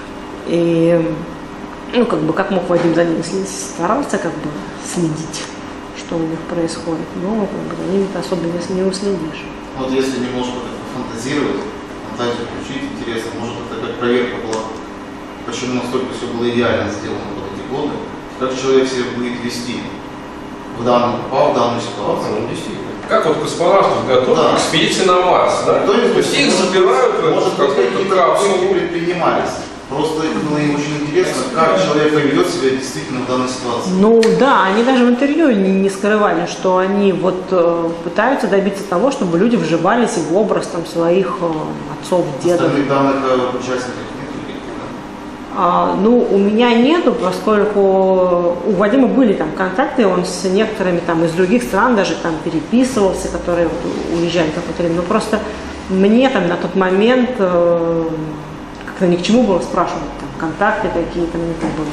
и ну как бы как мог Вадим за ними старался как бы следить, что у них происходит, но как бы за ними-то особо не уследишь. Вот если немножко фантазировать, фантазию включить, интересно, может это как проверка была, почему настолько все было идеально сделано в эти годы, как человек себя будет вести в данном, попал в данную ситуацию. Ну, действительно. Как вот космонавтов готовят да. к экспедиции на Марс, да? То есть, То есть их забирают в может быть, какие-то попытки предпринимались. Просто было им очень интересно, как человек поведет себя действительно в данной ситуации. Ну да, они даже в интервью не, не скрывали, что они вот э, пытаются добиться того, чтобы люди вживались в образ там, своих э, отцов, дедов. Остальных данных э, участников нет? А, ну, у меня нету, поскольку у Вадима были там контакты, он с некоторыми там из других стран даже там переписывался, которые вот, уезжали какое-то время. Но просто мне там на тот момент э, как-то ни к чему было спрашивать, там, контакты какие-то мне там были.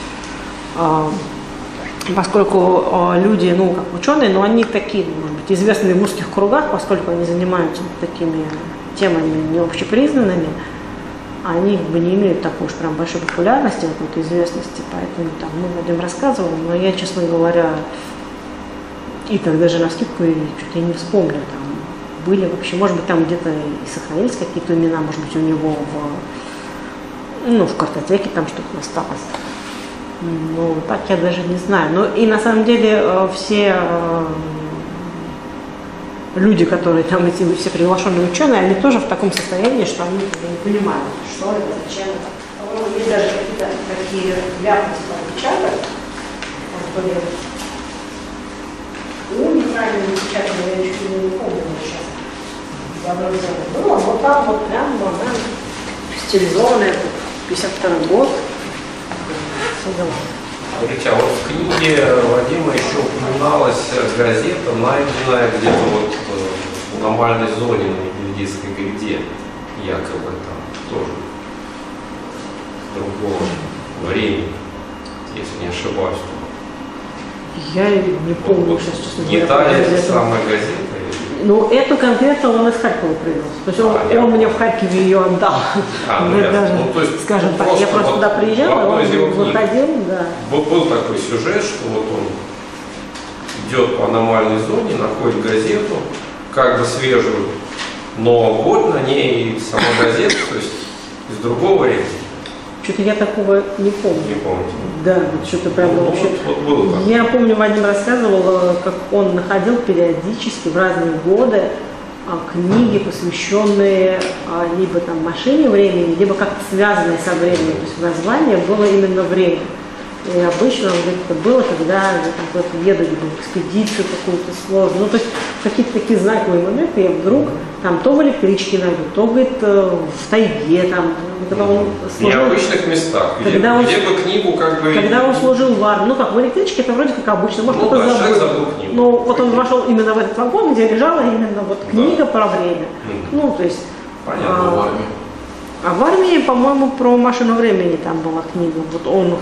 А, поскольку а, люди, ну, как ученые, но они такие, может быть, известные в узких кругах, поскольку они занимаются вот такими темами не общепризнанными, они как бы не имеют такой уж прям большой популярности, какой-то известности, поэтому там, ну, Вадим рассказывал, но я, честно говоря, и так даже навскидку что-то я не вспомню, там были вообще, может быть, там где-то и сохранились какие-то имена, может быть, у него в, ну, в картотеке там что-то осталось. Ну, так я даже не знаю. Ну, и на самом деле все люди, которые там, эти все приглашенные ученые, они тоже в таком состоянии, что они не понимают, что это, зачем это. Есть даже какие-то такие ляпности печатают, ну, неправильно напечатано, я чуть не помню сейчас. Ну, а вот там вот прям она стилизованная, пятьдесят второй год. Смотрите, а вот в книге Вадима еще упоминалась газета, найденная где-то вот в аномальной зоне на Иудейской гряде, якобы там тоже другого времени, если не ошибаюсь. Я не помню вот, сейчас, честно говоря. Не та ли самая газета? Ну, эту конкретно он из Харькова привез. То есть он, а, он мне в Харькове ее отдал. А, ну, даже, ну, то есть, скажем так, просто я просто вот туда приезжала, он выходил, да. Вот был такой сюжет, что вот он идет по аномальной зоне, находит газету, как бы свежую, но вот на ней сама газета, то есть из другого времени. Что-то я такого не помню. Не помните? Да, вот что-то прям ну, вообще. Вот, вот было я помню, Вадим рассказывал, как он находил периодически в разные годы книги, посвященные либо там машине времени, либо как-то связанные со временем. То есть название было именно время. И обычно это было, когда там, едут в экспедицию какую-то сложную. Ну, то есть какие-то такие знаковые моменты, я вдруг там то в электричке найду, то, говорит, в тайге, там, когда он служил, в необычных местах, где, когда он, где бы книгу как бы... Когда он служил в армии, ну как, в электричке это вроде как обычно, может ну, кто-то да, забыл. забыл книгу. Но вот он вошел именно в этот вагон, где лежала именно вот книга да. про время. Mm-hmm. Ну, то есть... Понятно, а, в армии. А в армии, по-моему, про машину времени там была книга. Вот он...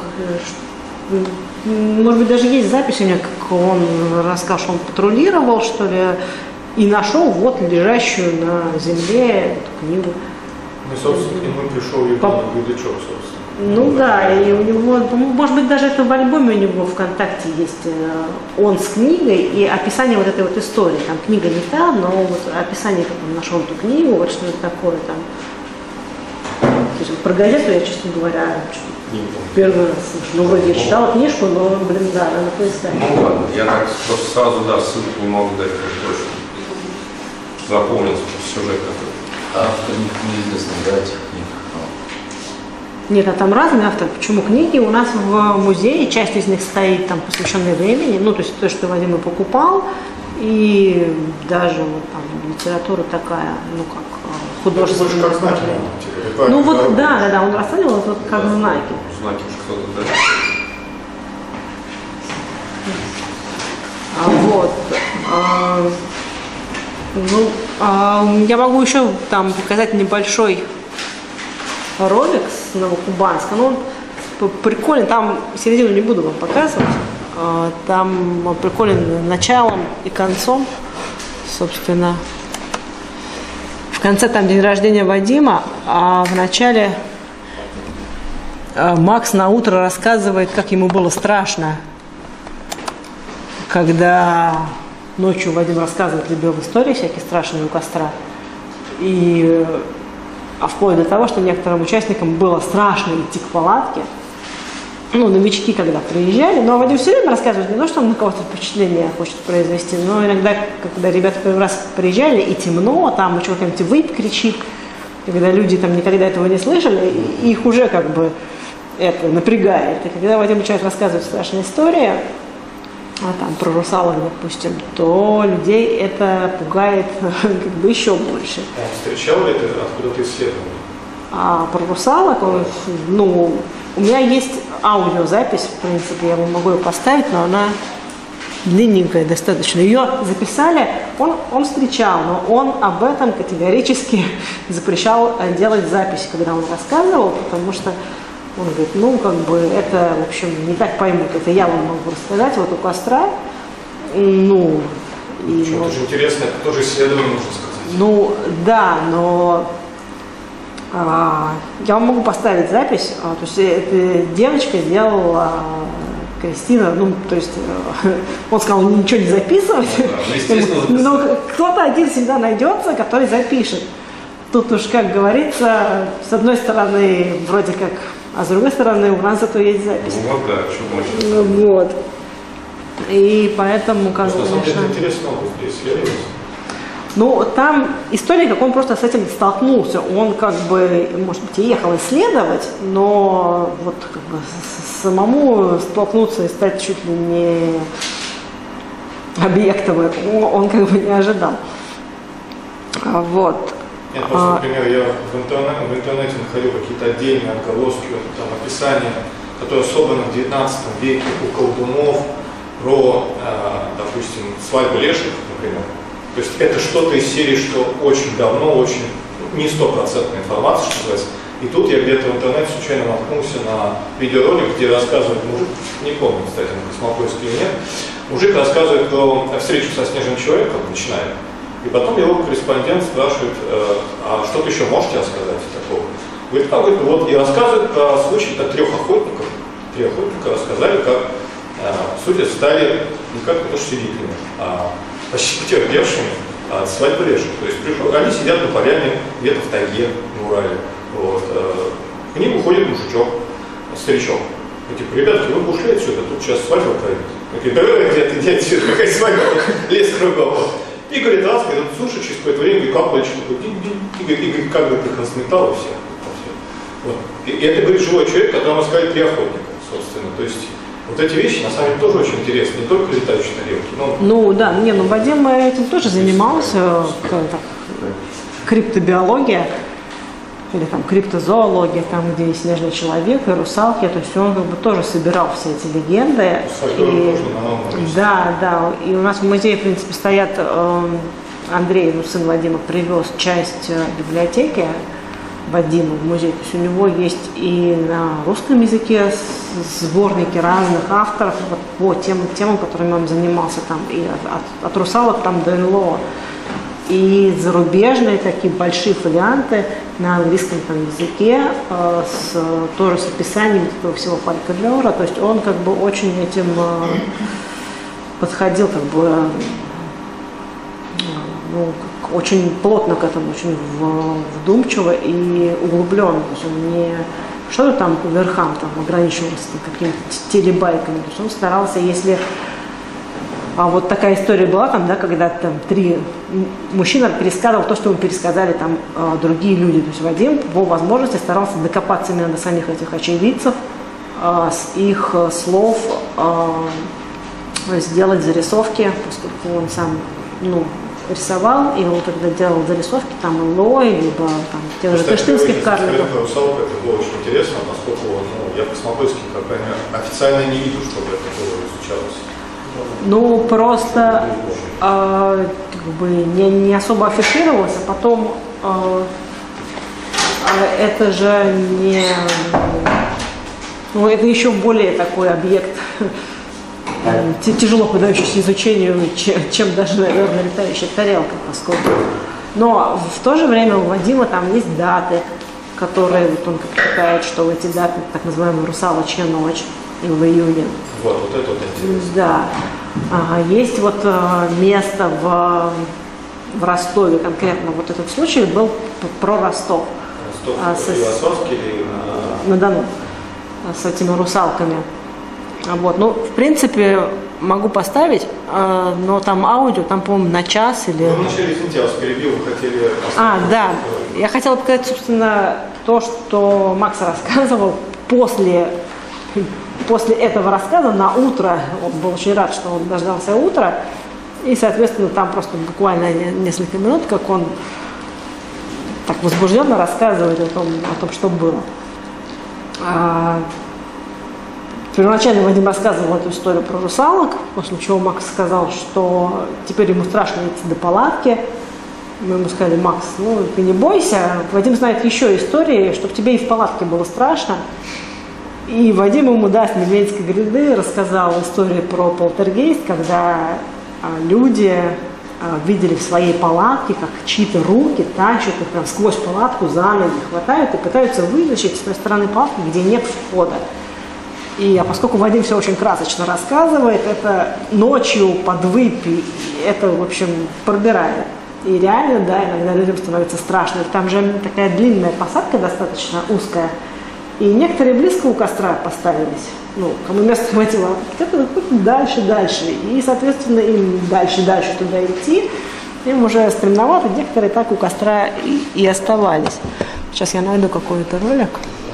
Может быть, даже есть запись у меня, как он рассказал, что он патрулировал, что ли, И нашел вот лежащую на земле эту книгу. Ну, собственно, к нему пришел Евгений Гудачев, собственно. Ну да, и у него, может быть, даже это в альбоме у него ВКонтакте есть, он с книгой и описание вот этой вот истории. Там книга не та, но вот описание, как он нашел эту книгу, вот что это такое там. То есть, про газету я, честно говоря, первый раз слышу. Ну, вроде я читала книжку, но, блин, да, надо поискать. Ну ладно, я так просто сразу, да, ссылку не могу дать, как точно. Запомнился сюжет какой-то. Автор неизвестно, да, этих книг. Нет, а там разные авторы. Почему книги у нас в музее, часть из них стоит там посвященной времени, ну, то есть то, что Вадим и покупал, и даже вот там литература такая, ну, как художественная. Как знаки, типа, ну, вот, да, да, да, он расценивал это как знаки. Знаки уж кто-то, да. А, вот. А, ну, а, я могу еще там показать небольшой ролик с Новокубанска. Ну, он прикольный, там середину не буду вам показывать. Там он приколен началом и концом. Собственно, в конце там день рождения Вадима, а в начале Макс на утро рассказывает, как ему было страшно, когда ночью Вадим рассказывает, любил истории всякие страшные у костра. И а вплоть до того, что некоторым участникам было страшно идти к палатке. Ну, новички, когда приезжали, но Вадим все время рассказывает не то, что он на кого-то впечатление хочет произвести, но иногда, когда ребята первый раз приезжали, и темно, там еще какой-нибудь выйп кричит, когда люди там никогда этого не слышали, их уже как бы это напрягает. И когда Вадим начинает рассказывать страшные истории, а там про русалок, допустим, то людей это пугает как бы еще больше. А встречал ли это откуда-то исследование? А про русалок, ну, у меня есть аудиозапись, в принципе, я вам могу ее поставить, но она длинненькая достаточно. Ее записали, он, он встречал, но он об этом категорически запрещал делать запись, когда он рассказывал, потому что он говорит, ну, как бы, это, в общем, не так поймут, это я вам могу рассказать, вот у костра, ну, и... Почему? Ну, это же интересно, это тоже исследование, можно сказать. Ну, да, но а, я вам могу поставить запись, а, то есть эта девочка сделала, а, Кристина, ну, то есть он сказал, ничего не записывать, ну, но кто-то один всегда найдется, который запишет. Тут уж, как говорится, с одной стороны, вроде как, а с другой стороны, у нас зато есть запись. Ну вот, да, что мощно. Вот. И поэтому, как бы, на самом деле, конечно... интересно исследовать. Ну, там история, как он просто с этим столкнулся. Он, как бы, может быть, и ехал исследовать, но вот, как бы, самому столкнуться и стать чуть ли не объектом, он, как бы, не ожидал. Вот. Нет, просто, например, я в интернете, в интернете находил какие-то отдельные отголоски, там, описания, которые собраны в девятнадцатом веке у колдунов про, э, допустим, свадьбу леших, например. То есть это что-то из серии, что очень давно, очень не стопроцентная информация, что называется. И тут я где-то в интернете случайно наткнулся на видеоролик, где рассказывает мужик, не помню, кстати, на Космопоиске или нет, мужик рассказывает про встречу со снежным человеком, начинает. И потом его корреспондент спрашивает, э, а что-то еще можете рассказать такого? Говорит, а говорит, вот и рассказывает про случай от трех охотников. Три охотника рассказали, как э, судьи стали не как то, что свидетелями, а почти потерпевшими от свадьбы леших. То есть пришел, они сидят на поляне где-то в тайге, в Урале. Вот, э, к ним уходит мужичок, старичок. И типа, ребятки, вы бы ушли отсюда, тут сейчас свадьба пройдет. Такие, давай, где ты, где отсюда, какая свадьба, лес кругом. И говорит, раз, говорит, слушай, через какое-то время, говорит, как мальчик, и говорит, как бы их насметал и все. Вот. И это, говорит, живой человек, которому сказали три охотника, собственно. То есть вот эти вещи, на самом деле, тоже очень интересны, не только летающие тарелки, но... Ну, да, не, ну, Вадим этим тоже занимался, как так, криптобиология, или там криптозоология, там, где есть снежный человек и русалки, то есть он как бы тоже собирал все эти легенды. И, да, да, и у нас в музее, в принципе, стоят, э, Андрей, ну, сын Вадима, привез часть э, библиотеки Вадима в музей, то есть у него есть и на русском языке сборники разных авторов вот, по тем темам, которыми он занимался, там, и от, от, от русалок там до эн эл о. и зарубежные такие большие фолианты на английском там, языке, э, с, тоже с описанием этого всего фольклора. То есть он как бы очень этим э, подходил, как бы, э, ну, как, очень плотно к этому, очень в, вдумчиво и углубленно. То есть он не что-то там по верхам там, ограничивался там, какими-то телебайками. То есть он старался, если... А вот такая история была, там, да, когда там три мужчина пересказывал то, что ему пересказали там э, другие люди. То есть Вадим по возможности старался докопаться именно до самих этих очевидцев, э, с их э, слов э, сделать зарисовки, поскольку он сам, ну, рисовал, и он когда делал зарисовки, там Лой, либо там тех же Таштинских карликов. «Русалка» это было очень интересно, поскольку ну, я по-смотрыски как бы официально не вижу, чтобы это было изучалось. Ну, просто э, как бы не, не особо афишировалось, а потом э, э, это же не... Ну, это еще более такой объект, э, тяжело поддающийся изучению, чем, чем даже, наверное, летающая тарелка, поскольку... Но в то же время у Вадима там есть даты, которые вот он как считает, что в эти даты, так называемая «Русалочья ночь», и в июне. Вот, вот это вот интересно. Да. Ага, есть вот э, место в, в Ростове конкретно. Вот этот случай был про Ростов. Ростов, а, с, Ростовский или на Дону. С этими русалками. Вот. Ну, в принципе, могу поставить, э, но там аудио, там, по-моему, на час или... Вы вначале, извините, я вас перебил, вы хотели... А, да. Я хотела показать, собственно, то, что Макс рассказывал после... После этого рассказа на утро, он был очень рад, что он дождался утра, и, соответственно, там просто буквально несколько минут, как он так возбужденно рассказывает о том, о том, что было. А, первоначально Вадим рассказывал эту историю про русалок, после чего Макс сказал, что теперь ему страшно идти до палатки. Мы ему сказали: Макс, ну ты не бойся, Вадим знает еще истории, чтобы тебе и в палатке было страшно. И Вадим ему, да, с Медведской гряды рассказал историю про полтергейст, когда а, люди а, видели в своей палатке, как чьи-то руки тащат их прям сквозь палатку, за ноги хватают и пытаются вытащить с той стороны палатки, где нет входа. И а поскольку Вадим все очень красочно рассказывает, это ночью под выпи, это, в общем, пробирает. И реально, да, иногда людям становится страшно. Там же такая длинная посадка, достаточно узкая. И некоторые близко у костра поставились, ну, кому место хватило, кто-то дальше, дальше. И, соответственно, им дальше, дальше туда идти, им уже стремновато, некоторые так у костра и, и оставались. Сейчас я найду какой-то ролик.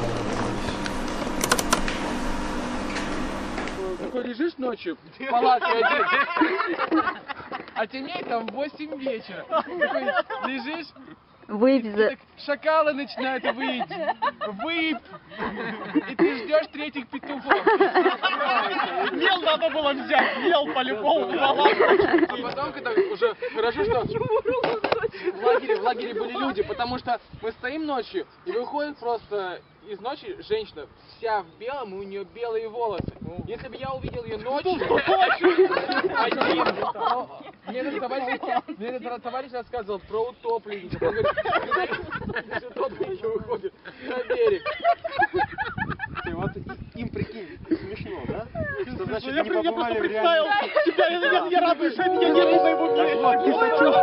Такой лежишь ночью в палатке один, а темнеет там в восемь вечера. Такой лежишь. Выпь за... Так шакалы начинают выть. Выпь. И ты ждешь третьих петухов. Мел надо было взять. Мел по-любому. А потом, когда уже хорошо, что в лагере, в лагере были люди, потому что мы стоим ночью, и выходит просто из ночи женщина, вся в белом, и у нее белые волосы. Если бы я увидел ее ночью, один, мне этот товарищ, мне этот товарищ рассказывал про утопленников. Он говорит, утопленники выходят на берег. И вот им, прикинь, смешно, да? Что значит не побывали в реальности? Я, я радуюсь, что я не рыба ему не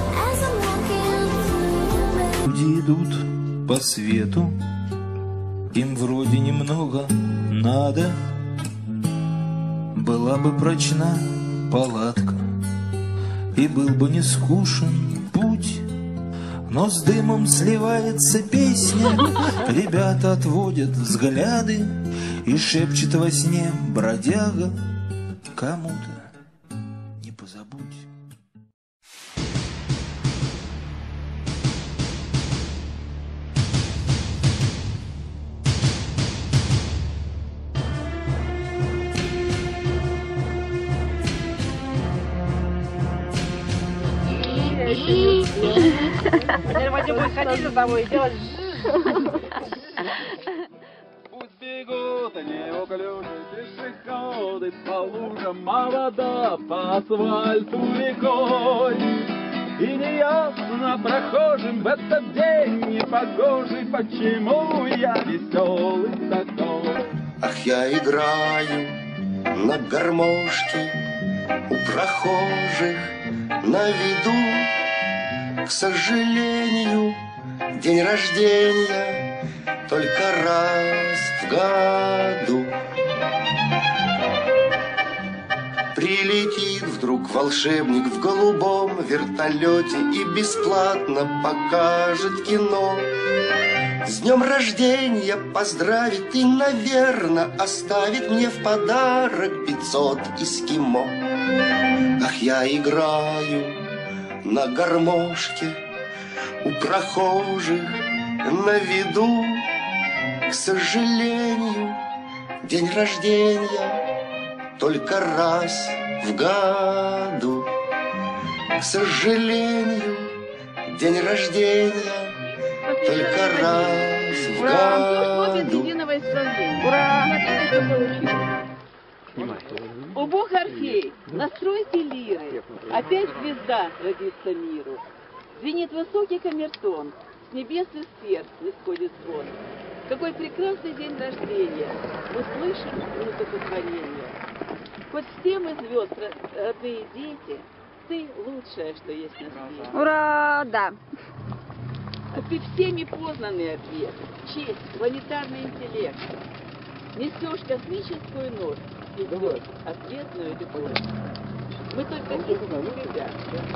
Люди идут по свету, Им вроде немного надо, была бы прочна палатка, и был бы не скучен путь. Но с дымом сливается песня, ребята отводят взгляды, и шепчет во сне бродяга: кому-то не позабудь. Теперь Вадим будет ходить за тобой и делать Пусть бегут неуклюжие пешеходы по лужам, а вода по асфальту рекой. И неясно прохожим в этот день непогожий, почему я веселый такой. Ах, я играю на гармошке у прохожих на виду. К сожалению, день рождения только раз в году. Прилетит вдруг волшебник в голубом вертолете и бесплатно покажет кино. С днем рождения поздравит и, наверное, оставит мне в подарок пятьсот эскимо. Ах, я играю на гармошке у прохожих на виду. К сожалению, день рождения только раз в году. К сожалению, день рождения только раз в году. Ура! Смотрите, что получилось. О бог Орфей, настройте лиры, опять звезда родится миру. Звенит высокий камертон, с небесных сфер исходит звон. Какой прекрасный день рождения, мы слышим музыкотворение. Хоть все мы звезд, родные дети, ты лучшее, что есть на свете. Ура, да. Ты всеми познанный ответ, честь, планетарный интеллект. Несешь космическую ночь, несешь ответную любовь. Мы только истинные тебя.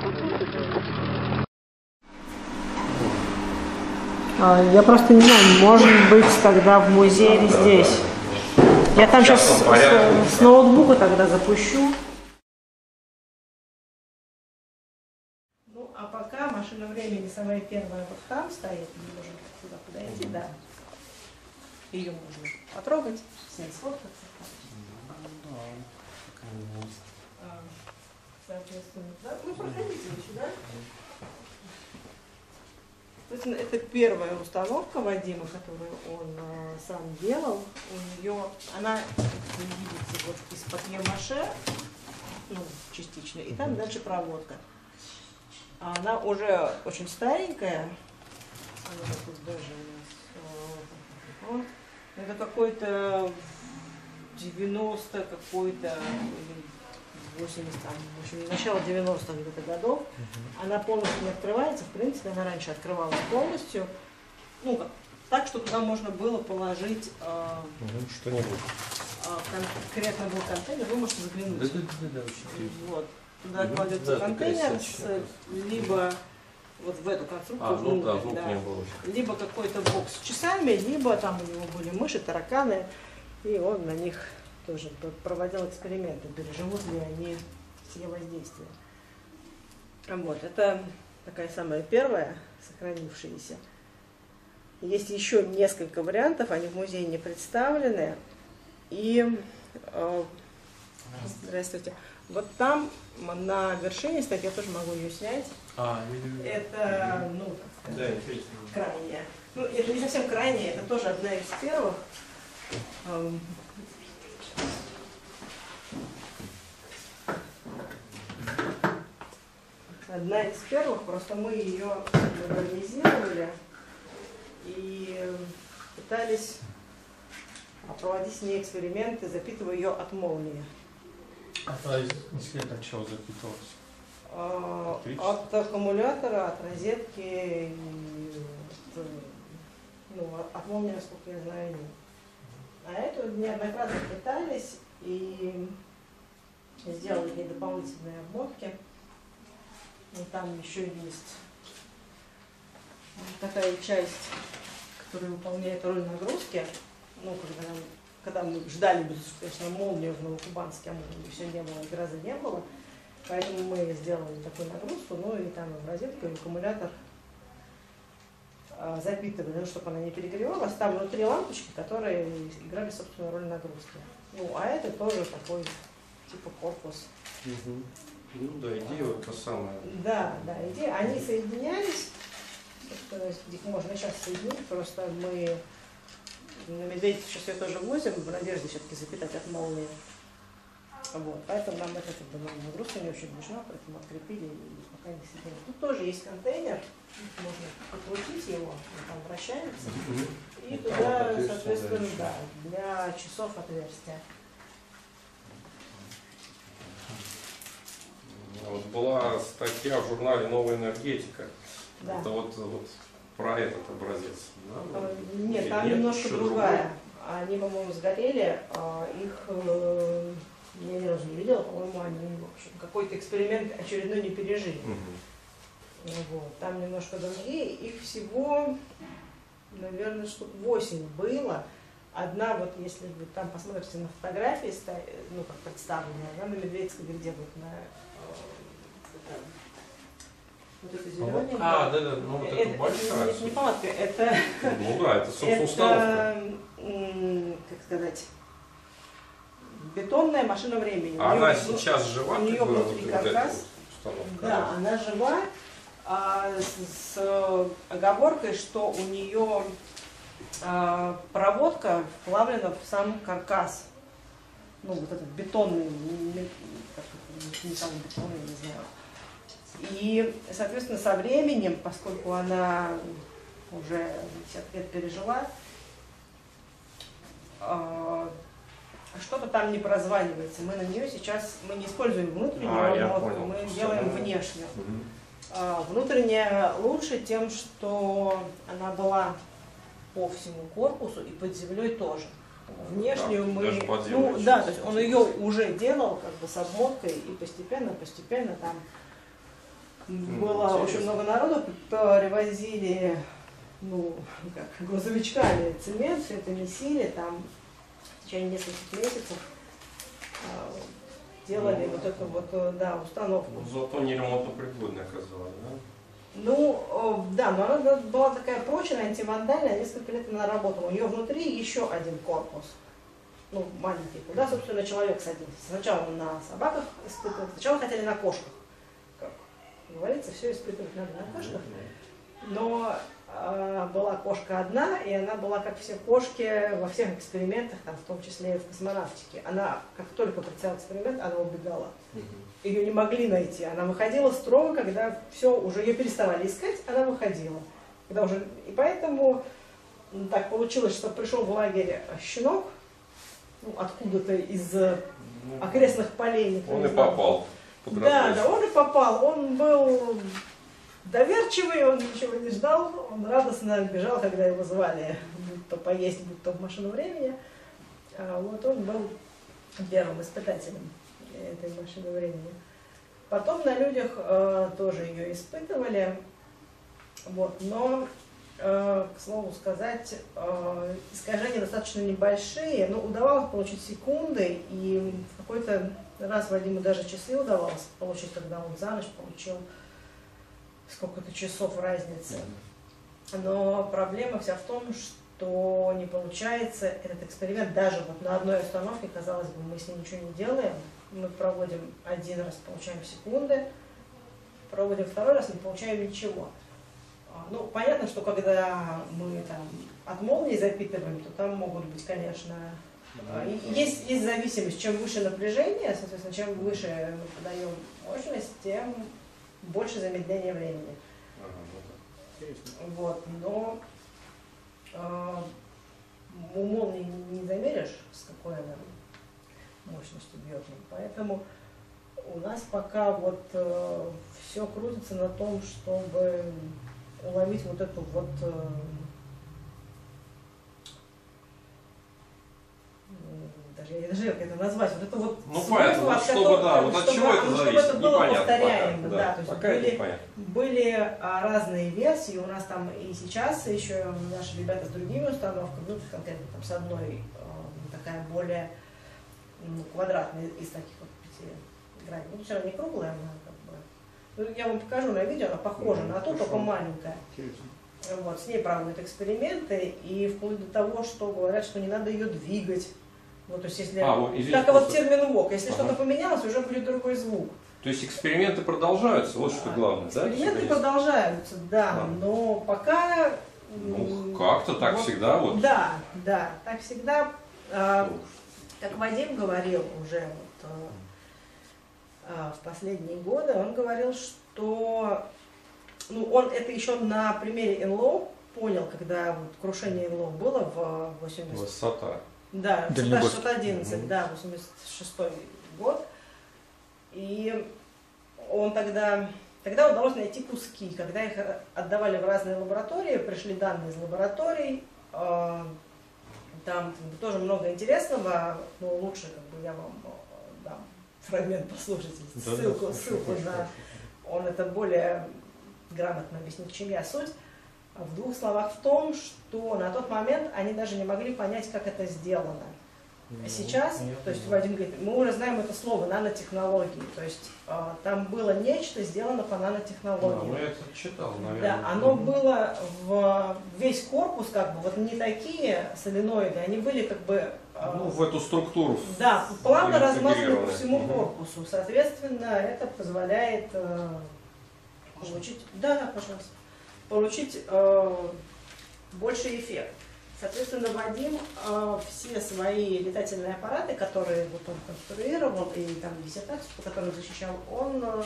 Я просто не знаю, может быть, тогда в музее или здесь. Я там сейчас с, с ноутбука тогда запущу. Ну, а пока машина времени самая первая вот там стоит, мы можем сюда подойти, да. Ее можно потрогать, с ней сфоткаться. Соответственно, да? Ну, проходите сюда. Это первая установка Вадима, которую он э, сам делал. У нее, она, вы видите, вот из папье-маше, ну, частично, и там дальше проводка. Она уже очень старенькая. Она тут даже у нас, вот. Это какой-то девяносто какой-то, восемьдесят, там, в общем, начало девяностых где-то годов. Uh-huh. Она полностью не открывается. В принципе, она раньше открывалась полностью. Ну, как, так, что туда можно было положить э, uh-huh. что-нибудь. Э, конкретно был контейнер, вы можете заглянуть. Да, да, да, да, очень вот. Туда uh-huh. кладется да, контейнер, с, либо вот в эту конструкцию, а, внутрь, да, звук да, либо какой-то бокс с часами, либо там у него были мыши, тараканы, и он на них тоже проводил эксперименты, переживут ли они все воздействия. Вот, это такая самая первая сохранившаяся. Есть еще несколько вариантов, они в музее не представлены. И, э, здравствуйте, вот там на вершине стоит, я тоже могу ее снять. А, это, ну, так сказать, да, крайняя. Ну, это не совсем крайняя, это тоже одна из первых. Одна из первых, просто мы ее модернизировали и пытались проводить с ней эксперименты, запитывая ее от молнии. А от чего запитывалась? А, от аккумулятора, от розетки, ну, от молнии, насколько я знаю, нет. А это вот неоднократно пытались и сделали ей дополнительные обмотки. И там еще есть такая часть, которая выполняет роль нагрузки. Ну, когда, когда мы ждали, безусловно, молнию в Новокубанске, а молнии все не было, грозы не было. Поэтому мы сделали такую нагрузку, ну и там в розетку, и в аккумулятор а, запитывали, ну, чтобы она не перегревалась. Там внутри лампочки, которые играли собственную роль нагрузки. Ну, а это тоже такой типа корпус. Угу. Ну да, идея вот та самая. Да, да, идея. Они соединялись, их можно сейчас соединить, просто мы на медведицу сейчас ее тоже возим, в надежде все-таки запитать от молнии. Вот, поэтому нам эта нагрузка не очень нужна, поэтому открепили и пока не соединили. Тут тоже есть контейнер, можно покрутить его, он там вращается, mm-hmm. и туда, вот соответственно, да, для часов отверстия. Вот была статья в журнале «Новая энергетика». Да. Это вот, вот про этот образец. Да? Нет, Или там нет, немножко другая. Другой? Они, по-моему, сгорели, а их э, я ни разу не видела, по-моему, они в общем, какой-то эксперимент очередной не пережили. Угу. Вот. Там немножко другие. Их всего, наверное, штук восемь было. Одна, вот если вы там посмотрите на фотографии, ну, как представлена, она на Медведицкой гряде, вот на э, вот это зелененькое. А, да, да, ну вот это, это большая. Это не палатка, это... Ну да, это, собственно, это, установка. Как сказать, бетонная машина времени. А она нее, сейчас жива? У нее внутри вот каркас. Установка, да, да, она жива, а, с, с оговоркой, что у нее а, проводка вплавлена в сам каркас. Ну, вот этот бетонный, как это, металлобетонный, не знаю. И, соответственно, со временем, поскольку она уже пятьдесят лет пережила, что-то там не прозванивается. Мы на нее сейчас, мы не используем внутреннюю а, обмотку, мы делаем внешнюю. Угу. Внутренняя лучше тем, что она была по всему корпусу и под землей тоже. Внешнюю да, мы, ну да, то есть он ее уже делал как бы с обмоткой и постепенно, постепенно там mm, было интересно. Очень много народу, привозили, ну, как, грузовичками цемент, все это месили, там в течение нескольких месяцев э, делали ну, вот эту вот, да, установку. Зато не ремонтопригодная оказалась, да? Ну, э, да, но она была такая прочная, антивандальная, несколько лет она работала. У нее внутри еще один корпус, ну, маленький, куда, собственно, человек садился. Сначала на собаках испытывали, сначала хотели на кошках. Как говорится, все испытывать надо на кошках. Но э, была кошка одна, и она была, как все кошки, во всех экспериментах, там, в том числе и в космонавтике. Она, как только предстоял эксперимент, она убегала. Ее не могли найти. Она выходила строго, когда все, уже ее переставали искать, она выходила. Когда уже... И поэтому ну, так получилось, что пришел в лагерь щенок, ну, откуда-то из окрестных полей. Он и попал. Да, да, он и попал. Он был доверчивый, он ничего не ждал, он радостно бежал, когда его звали, будь то поесть, будь то в машину времени. А вот он был первым испытателем этой машины времени. Потом на людях э, тоже ее испытывали, вот, но, э, к слову сказать, э, искажения достаточно небольшие, но удавалось получить секунды, и в какой-то раз Вадиму даже часы удавалось получить, когда он за ночь получил сколько-то часов разницы. Но проблема вся в том, что не получается этот эксперимент даже вот на одной установке, казалось бы, мы с ним ничего не делаем. Мы проводим один раз, получаем секунды, проводим второй раз, не получаем ничего. Ну, понятно, что когда мы там от молнии запитываем, то там могут быть, конечно, есть, есть зависимость. Чем выше напряжение, соответственно, чем выше мы подаем мощность, тем больше замедления времени. Вот, но э, у молнии не замеришь, с какой она мощностью бьет. Поэтому у нас пока вот э, все крутится на том, чтобы уловить вот эту вот э, даже я не знаю, как это назвать, вот это вот ну, смысл, понятно, от чтобы, которого, да, вот от чтобы, чего это чтобы зависит, это было непонятно повторяемо, пока, да, да, то есть пока это были, непонятно. были а, разные версии, у нас там и сейчас еще наши ребята с другими установками, ну, конкретно там с одной, а, такая более ну, квадратная из таких вот пяти граней, ну, все равно не круглая, она как бы, ну, я вам покажу на видео, она похожа mm-hmm. на ту, только маленькая. Вот, с ней проводят эксперименты, и вплоть до того, что говорят, что не надо ее двигать. Ну, то есть, если... А, вот, извините, так вот просто... термин ВОК, если ага. что-то поменялось, уже будет другой звук. То есть эксперименты продолжаются, вот что главное, да? Эксперименты продолжаются, да, а. но пока... Ну, как-то так вот, всегда вот. Да, да, так всегда, э, как Вадим говорил уже вот, э, в последние годы, он говорил, что... Ну, он это еще на примере эн-лоу понял, когда вот крушение эн-лоу было в восемьдесят... Высота. Да, высота шестьсот одиннадцать, угу. да, восемьдесят шестой год. И он тогда... Тогда удалось найти куски. Когда их отдавали в разные лаборатории, пришли данные из лабораторий, э, там тоже много интересного, но лучше как бы я вам дам фрагмент послушать, ссылку, да, да, ссылку на... Хорошо. Он это более... грамотно объяснить, чем я суть. В двух словах в том, что на тот момент они даже не могли понять, как это сделано. А сейчас, нет, то есть нет. Вадим говорит, мы уже знаем это слово, нанотехнологии. То есть э, там было нечто сделано по нанотехнологии. Да, я это читал, наверное. Да, оно было в весь корпус, как бы, вот не такие соленоиды, они были как бы... Э, ну, в эту структуру. Да, плавно размазаны по всему угу. корпусу. Соответственно, это позволяет... Э, Получить, да, да, пожалуйста, получить э, больший эффект. Соответственно, Вадим э, все свои летательные аппараты, которые вот он конструировал, и там диссертацию, по которой защищал, он э,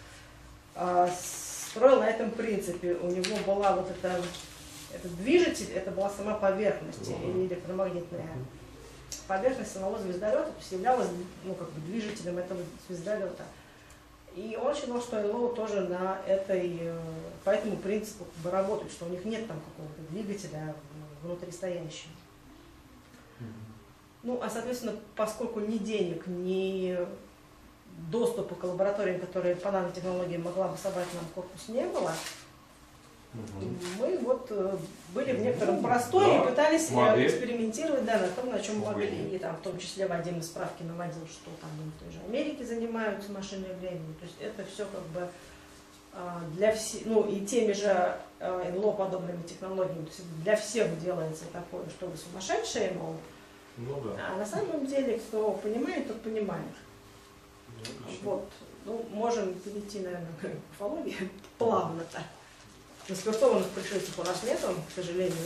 э, строил на этом принципе. У него была вот эта, этот движитель, это была сама поверхность, или электромагнитная поверхность самого звездолета, то есть являлась ну, как бы движителем этого звездолета. И он считал, что эн-лоу тоже на этой, по этому принципу как бы работает, что у них нет там какого-то двигателя внутристоящего. Mm-hmm. Ну, а соответственно, поскольку ни денег, ни доступа к лабораториям, которые по нанотехнологиям могла бы собрать нам корпус, не было, mm-hmm. мы вот были в некотором простое да, и пытались могли. экспериментировать да, на том, на чем могли. И там в том числе Вадим из справки наводил, что там в той же Америке занимаются машиной времени. То есть это все как бы для всех, ну и теми же эн-лоу подобными технологиями, то есть для всех делается такое, что вы сумасшедшие, мол. Ну, да. А на самом деле, кто понимает, тот понимает. Ну, вот. Ну, можем перейти, наверное, к уфологии плавно-то. Заспиртованных пришельцев у нас нету, к сожалению.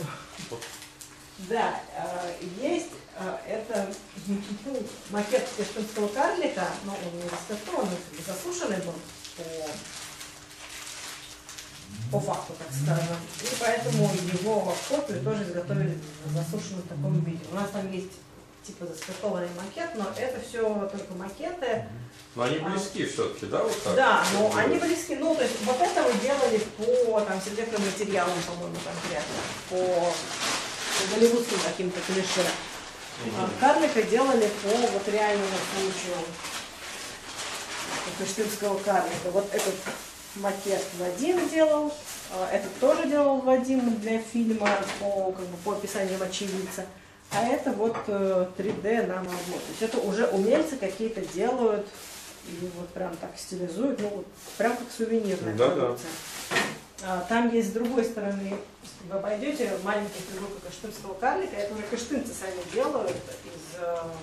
Да, есть это макет кыштымского карлика, но он не заспиртованный, засушенный был по, по факту, так скажем. И поэтому его копию тоже изготовили в засушенном таком виде. У нас там есть типа заспиртованный макет, но это все только макеты. Но они близки а, все-таки, да, вот так? Да, но они близки, ну, то есть вот это вы делали по, там, секретным материалам, по-моему, конкретно, по голливудским каким-то клише. Угу. А карлика делали по вот реальному случаю кыштымского карлика. Вот этот макет Вадим делал, этот тоже делал Вадим для фильма по, как бы, по описанию очевидца. А это вот три дэ наноработа. То есть это уже умельцы какие-то делают, и вот прям так стилизуют, ну вот прям как сувенирная да, продукция. Да. Там есть с другой стороны, если вы пойдете, маленькая фигурка кыштымского карлика, это уже кыштымцы сами делают из,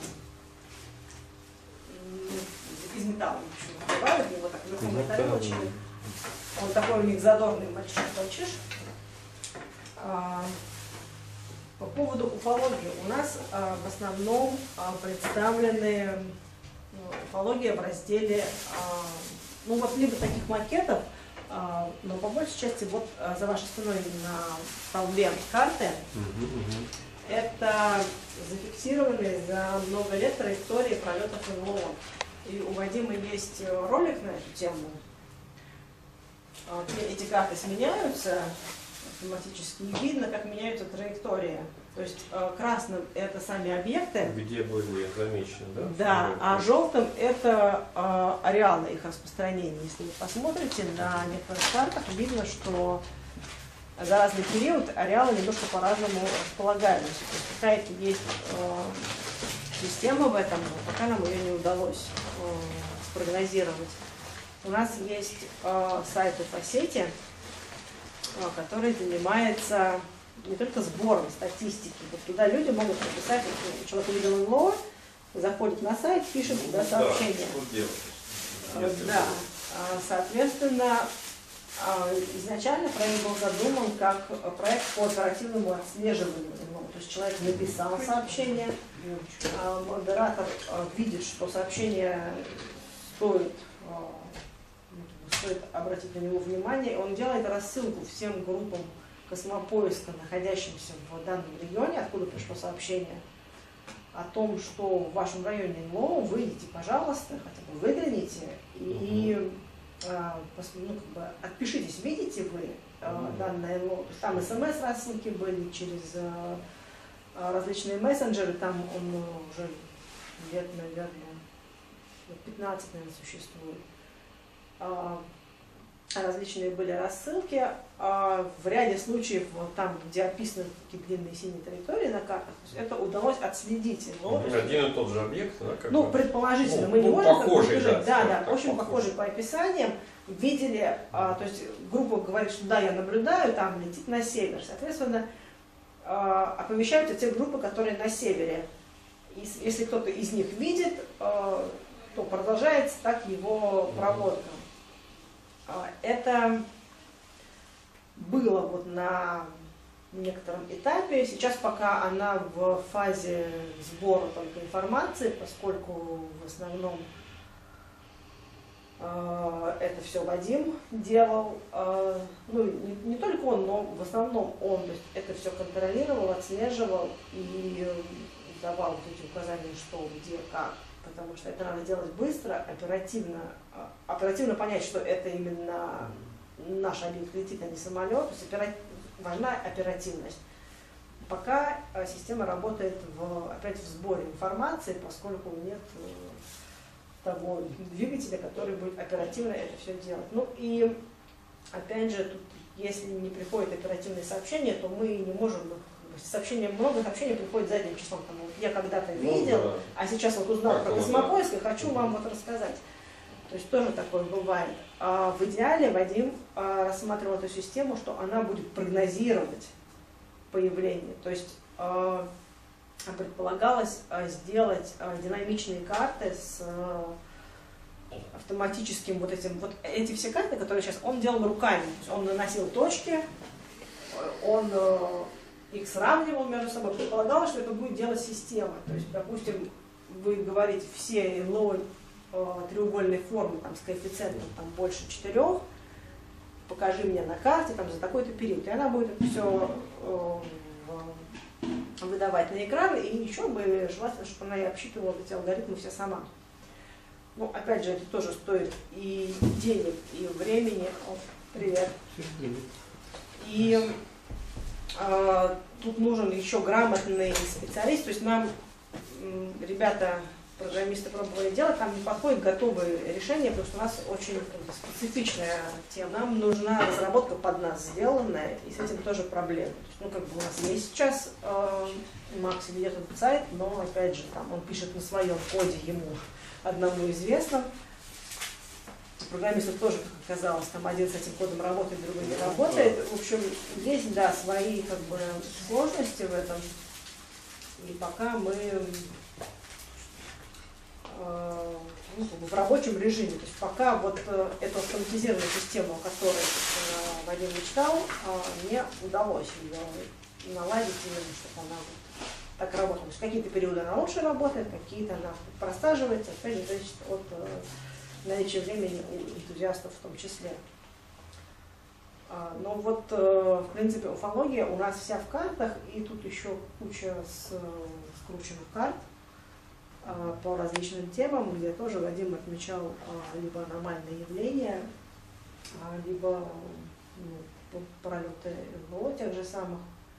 из металла, почему добавят, его так вверху тарелочили. Он такой у них задорный мальчиш-мальчиш. По поводу уфологии. У нас а, в основном а, представлены ну, уфология в разделе, а, ну вот либо таких макетов, а, но по большей части вот а, за вашей спиной на столбе карты. Uh-huh, uh-huh. Это зафиксированные за много лет траектории пролетов эн-лоу. И у Вадима есть ролик на эту тему. А, эти карты сменяются автоматически, и видно, как меняются траектории. То есть э, красным это сами объекты. Где были замечены, да? Да, а желтым это э, ареалы их распространения. Если вы посмотрите на некоторых картах, видно, что за разный период ареалы немножко по-разному располагаются. То есть какая-то есть э, система в этом, но пока нам ее не удалось э, спрогнозировать. У нас есть э, сайт Уфасети, э, который занимается не только сбором статистики. Вот туда люди могут написать, если человек увидел НЛО, заходит на сайт, пишет туда сообщение. Да, да. Соответственно, изначально проект был задуман как проект по оперативному отслеживанию НЛО. То есть человек написал сообщение, модератор видит, что сообщение стоит, стоит обратить на него внимание, он делает рассылку всем группам космопоиска, находящимся в данном регионе, откуда пришло сообщение о том, что в вашем районе НЛО, выйдите, пожалуйста, хотя бы выгляните и а, ну, как бы отпишитесь, видите вы а, данное НЛО. То есть там смс-рассылки были через а, различные мессенджеры, там он уже лет, наверное, пятнадцать, наверное, существует. А, различные были рассылки. А в ряде случаев, вот там, где описаны такие длинные синие траектории на картах, это удалось отследить его. Один и тот же объект, да, как ну, бы, предположительно, ну, мы не ну, можем похожий, да, да, да, так, очень похожий. похожий по описаниям. Видели, а, то есть группа говорит, что да, я наблюдаю, там летит на север. Соответственно, а, оповещаются те группы, которые на севере. И если кто-то из них видит, а, то продолжается так его проводка. Это было вот на некотором этапе. Сейчас пока она в фазе сбора только информации, поскольку в основном э, это все Вадим делал. Э, ну, не, не только он, но в основном он, то есть это все контролировал, отслеживал и давал вот эти указания, что, где, как. Потому что это надо делать быстро, оперативно, оперативно понять, что это именно наш объект летит, а не самолет. То есть опера... важна оперативность. Пока система работает в, опять в сборе информации, поскольку нет того двигателя, который будет оперативно это все делать. Ну и опять же, тут, если не приходит оперативное сообщение, то мы не можем... Сообщения, много сообщений приходит задним числом. Там, вот, я когда-то видел, ну, да. А сейчас вот узнал как про космопоиск и хочу вам вот рассказать. То есть тоже такое бывает. А в идеале Вадим а, рассматривал эту систему, что она будет прогнозировать появление. То есть а, предполагалось а, сделать а, динамичные карты с а, автоматическим вот этим. Вот эти все карты, которые сейчас он делал руками. То есть он наносил точки, он их сравнивал между собой, предполагалось, что это будет делать система. То есть, допустим, вы говорите, все НЛО э, треугольной формы там, с коэффициентом там, больше четырех, покажи мне на карте там, за такой-то период. И она будет это все э, выдавать на экран, и еще бы желательно, чтобы она и обсчитывала эти алгоритмы все сама. Ну, опять же, это тоже стоит и денег, и времени. О, привет. И э, тут нужен еще грамотный специалист. То есть нам э, ребята, программисты, пробовали делать, там не подходят готовые решения, потому что у нас очень специфичная тема. Нам нужна разработка под нас сделанная, и с этим тоже проблемы. Ну, как бы у нас есть сейчас э, Макс ведет этот сайт, но опять же, там он пишет на своем коде, ему одному известно. Программистов тоже, как оказалось, там один с этим кодом работает, другой не работает. В общем, есть, да, свои как бы сложности в этом. И пока мы э, ну, как бы в рабочем режиме, то есть пока вот э, эту автоматизированную систему, о которой э, Вадим мечтал, э, не удалось ее наладить именно, чтобы она вот так работала. То есть какие-то периоды она лучше работает, какие-то она просаживается, опять же, зависит от э, наличия времени у энтузиастов в том числе. А, но вот, э, в принципе, уфология у нас вся в картах, и тут еще куча с, скрученных карт э, по различным темам, где тоже Вадим отмечал э, либо аномальные явления, э, либо ну, пролеты НЛО тех же самых.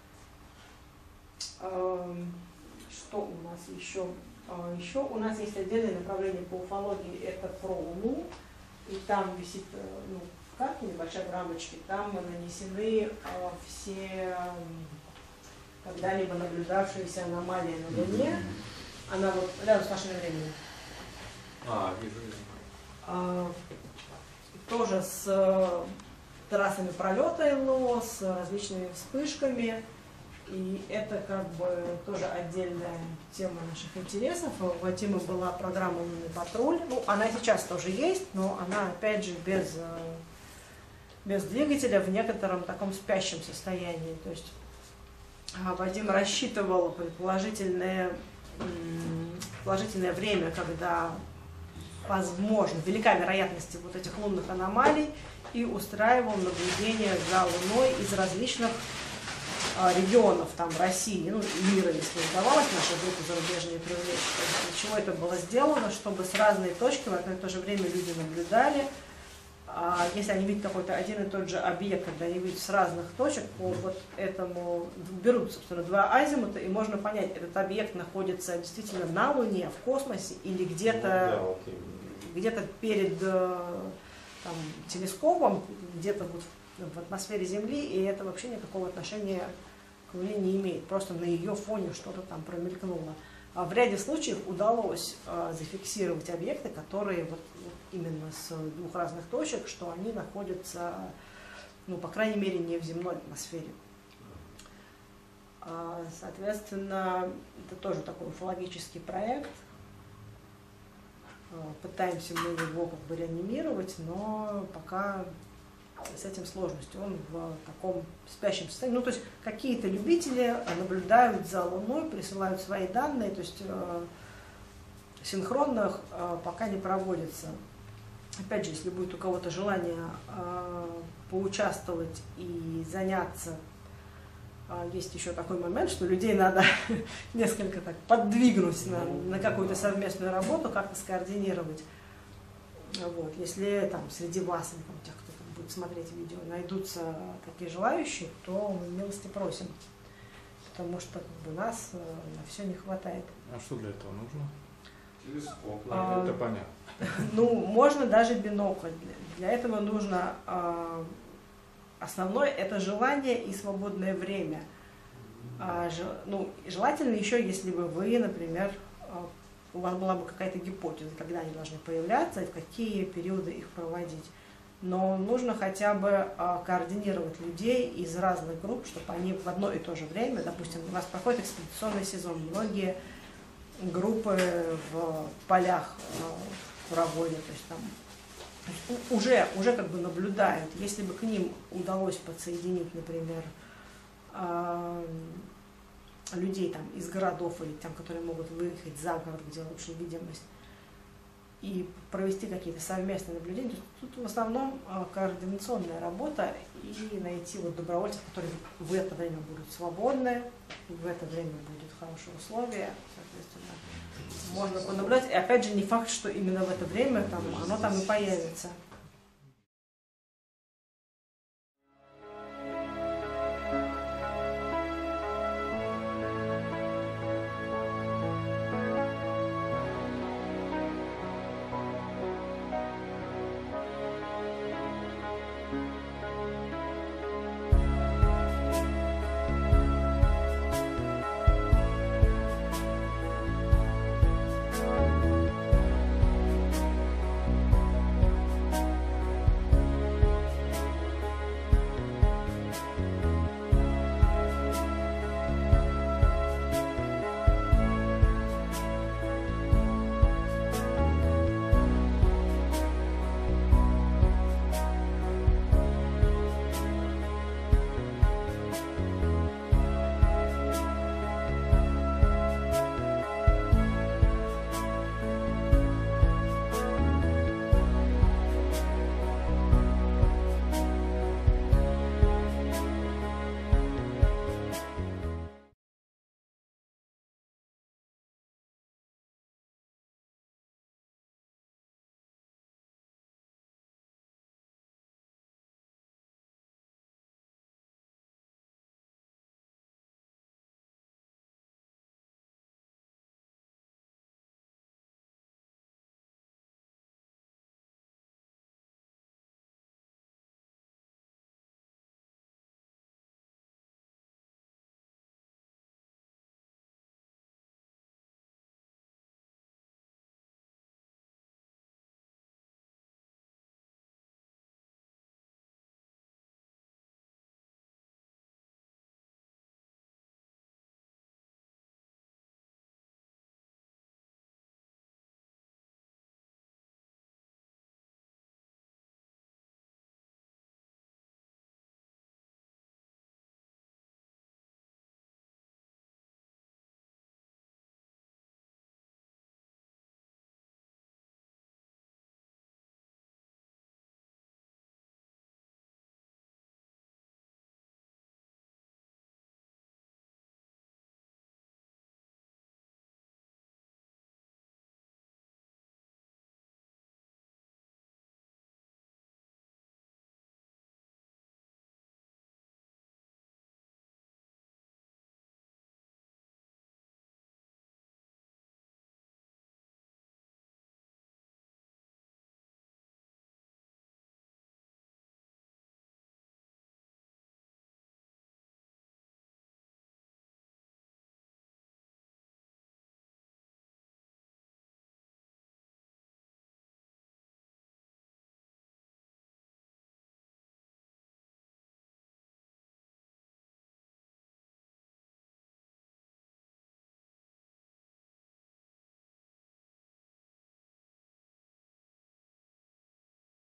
Что у нас еще? Еще у нас есть отдельное направление по уфологии, это про Луну, и там висит, ну, карта небольшая в рамочке, там нанесены все когда-либо наблюдавшиеся аномалии на Луне. Она вот рядом с нашим временем. А, вижу. А, тоже с трассами пролета НЛО, с различными вспышками. И это как бы тоже отдельная тема наших интересов. У Вадима была программа «Лунный патруль». Ну, она сейчас тоже есть, но она, опять же, без, без двигателя, в некотором таком спящем состоянии. То есть Вадим рассчитывал предположительное, положительное время, когда возможно, велика вероятность вот этих лунных аномалий, и устраивал наблюдение за Луной из различных регионов там, России, ну, мира, если удавалось нашу группу зарубежные привлечь. Для чего это было сделано? Чтобы с разной точки в одно и то же время люди наблюдали. А если они видят какой-то один и тот же объект, когда они видят с разных точек, по вот этому берут, собственно, два азимута, и можно понять, этот объект находится действительно на Луне, в космосе, или где-то Ну, да, где-то перед там, телескопом, где-то вот в атмосфере Земли, и это вообще никакого отношения к Луне не имеет. Просто на ее фоне что-то там промелькнуло. А в ряде случаев удалось а, зафиксировать объекты, которые вот, вот именно с двух разных точек, что они находятся, ну, по крайней мере, не в земной атмосфере. А, соответственно, это тоже такой уфологический проект. А, пытаемся мы его как бы реанимировать, но пока с этим сложностью. Он в таком спящем состоянии. Ну, то есть какие-то любители наблюдают за Луной, присылают свои данные, то есть э, синхронных э, пока не проводится. Опять же, если будет у кого-то желание э, поучаствовать и заняться, э, есть еще такой момент, что людей надо несколько так подвигнуть на, на какую-то совместную работу, как-то скоординировать. Вот. Если там среди вас, или, там, тех, кто там будет смотреть видео, найдутся такие желающие, то мы милости просим, потому что как бы, нас э, на все не хватает. А что для этого нужно? Телескоп, а, это понятно. Ну, можно даже бинокль. Для этого нужно э, основное это желание и свободное время. А, ж, ну, желательно еще, если бы вы, например, у вас была бы какая-то гипотеза, когда они должны появляться и в какие периоды их проводить. Но нужно хотя бы а, координировать людей из разных групп, чтобы они в одно и то же время, допустим, у нас проходит экспедиционный сезон, многие группы в полях а, проводят, то есть там уже, уже как бы наблюдают. Если бы к ним удалось подсоединить, например, а, людей там из городов или там, которые могут выехать за город, где лучшая видимость, и провести какие-то совместные наблюдения. То есть тут в основном координационная работа и найти вот добровольцев, которые в это время будут свободны, в это время будут хорошие условия, соответственно, можно понаблюдать. И опять же, не факт, что именно в это время там, оно там и появится.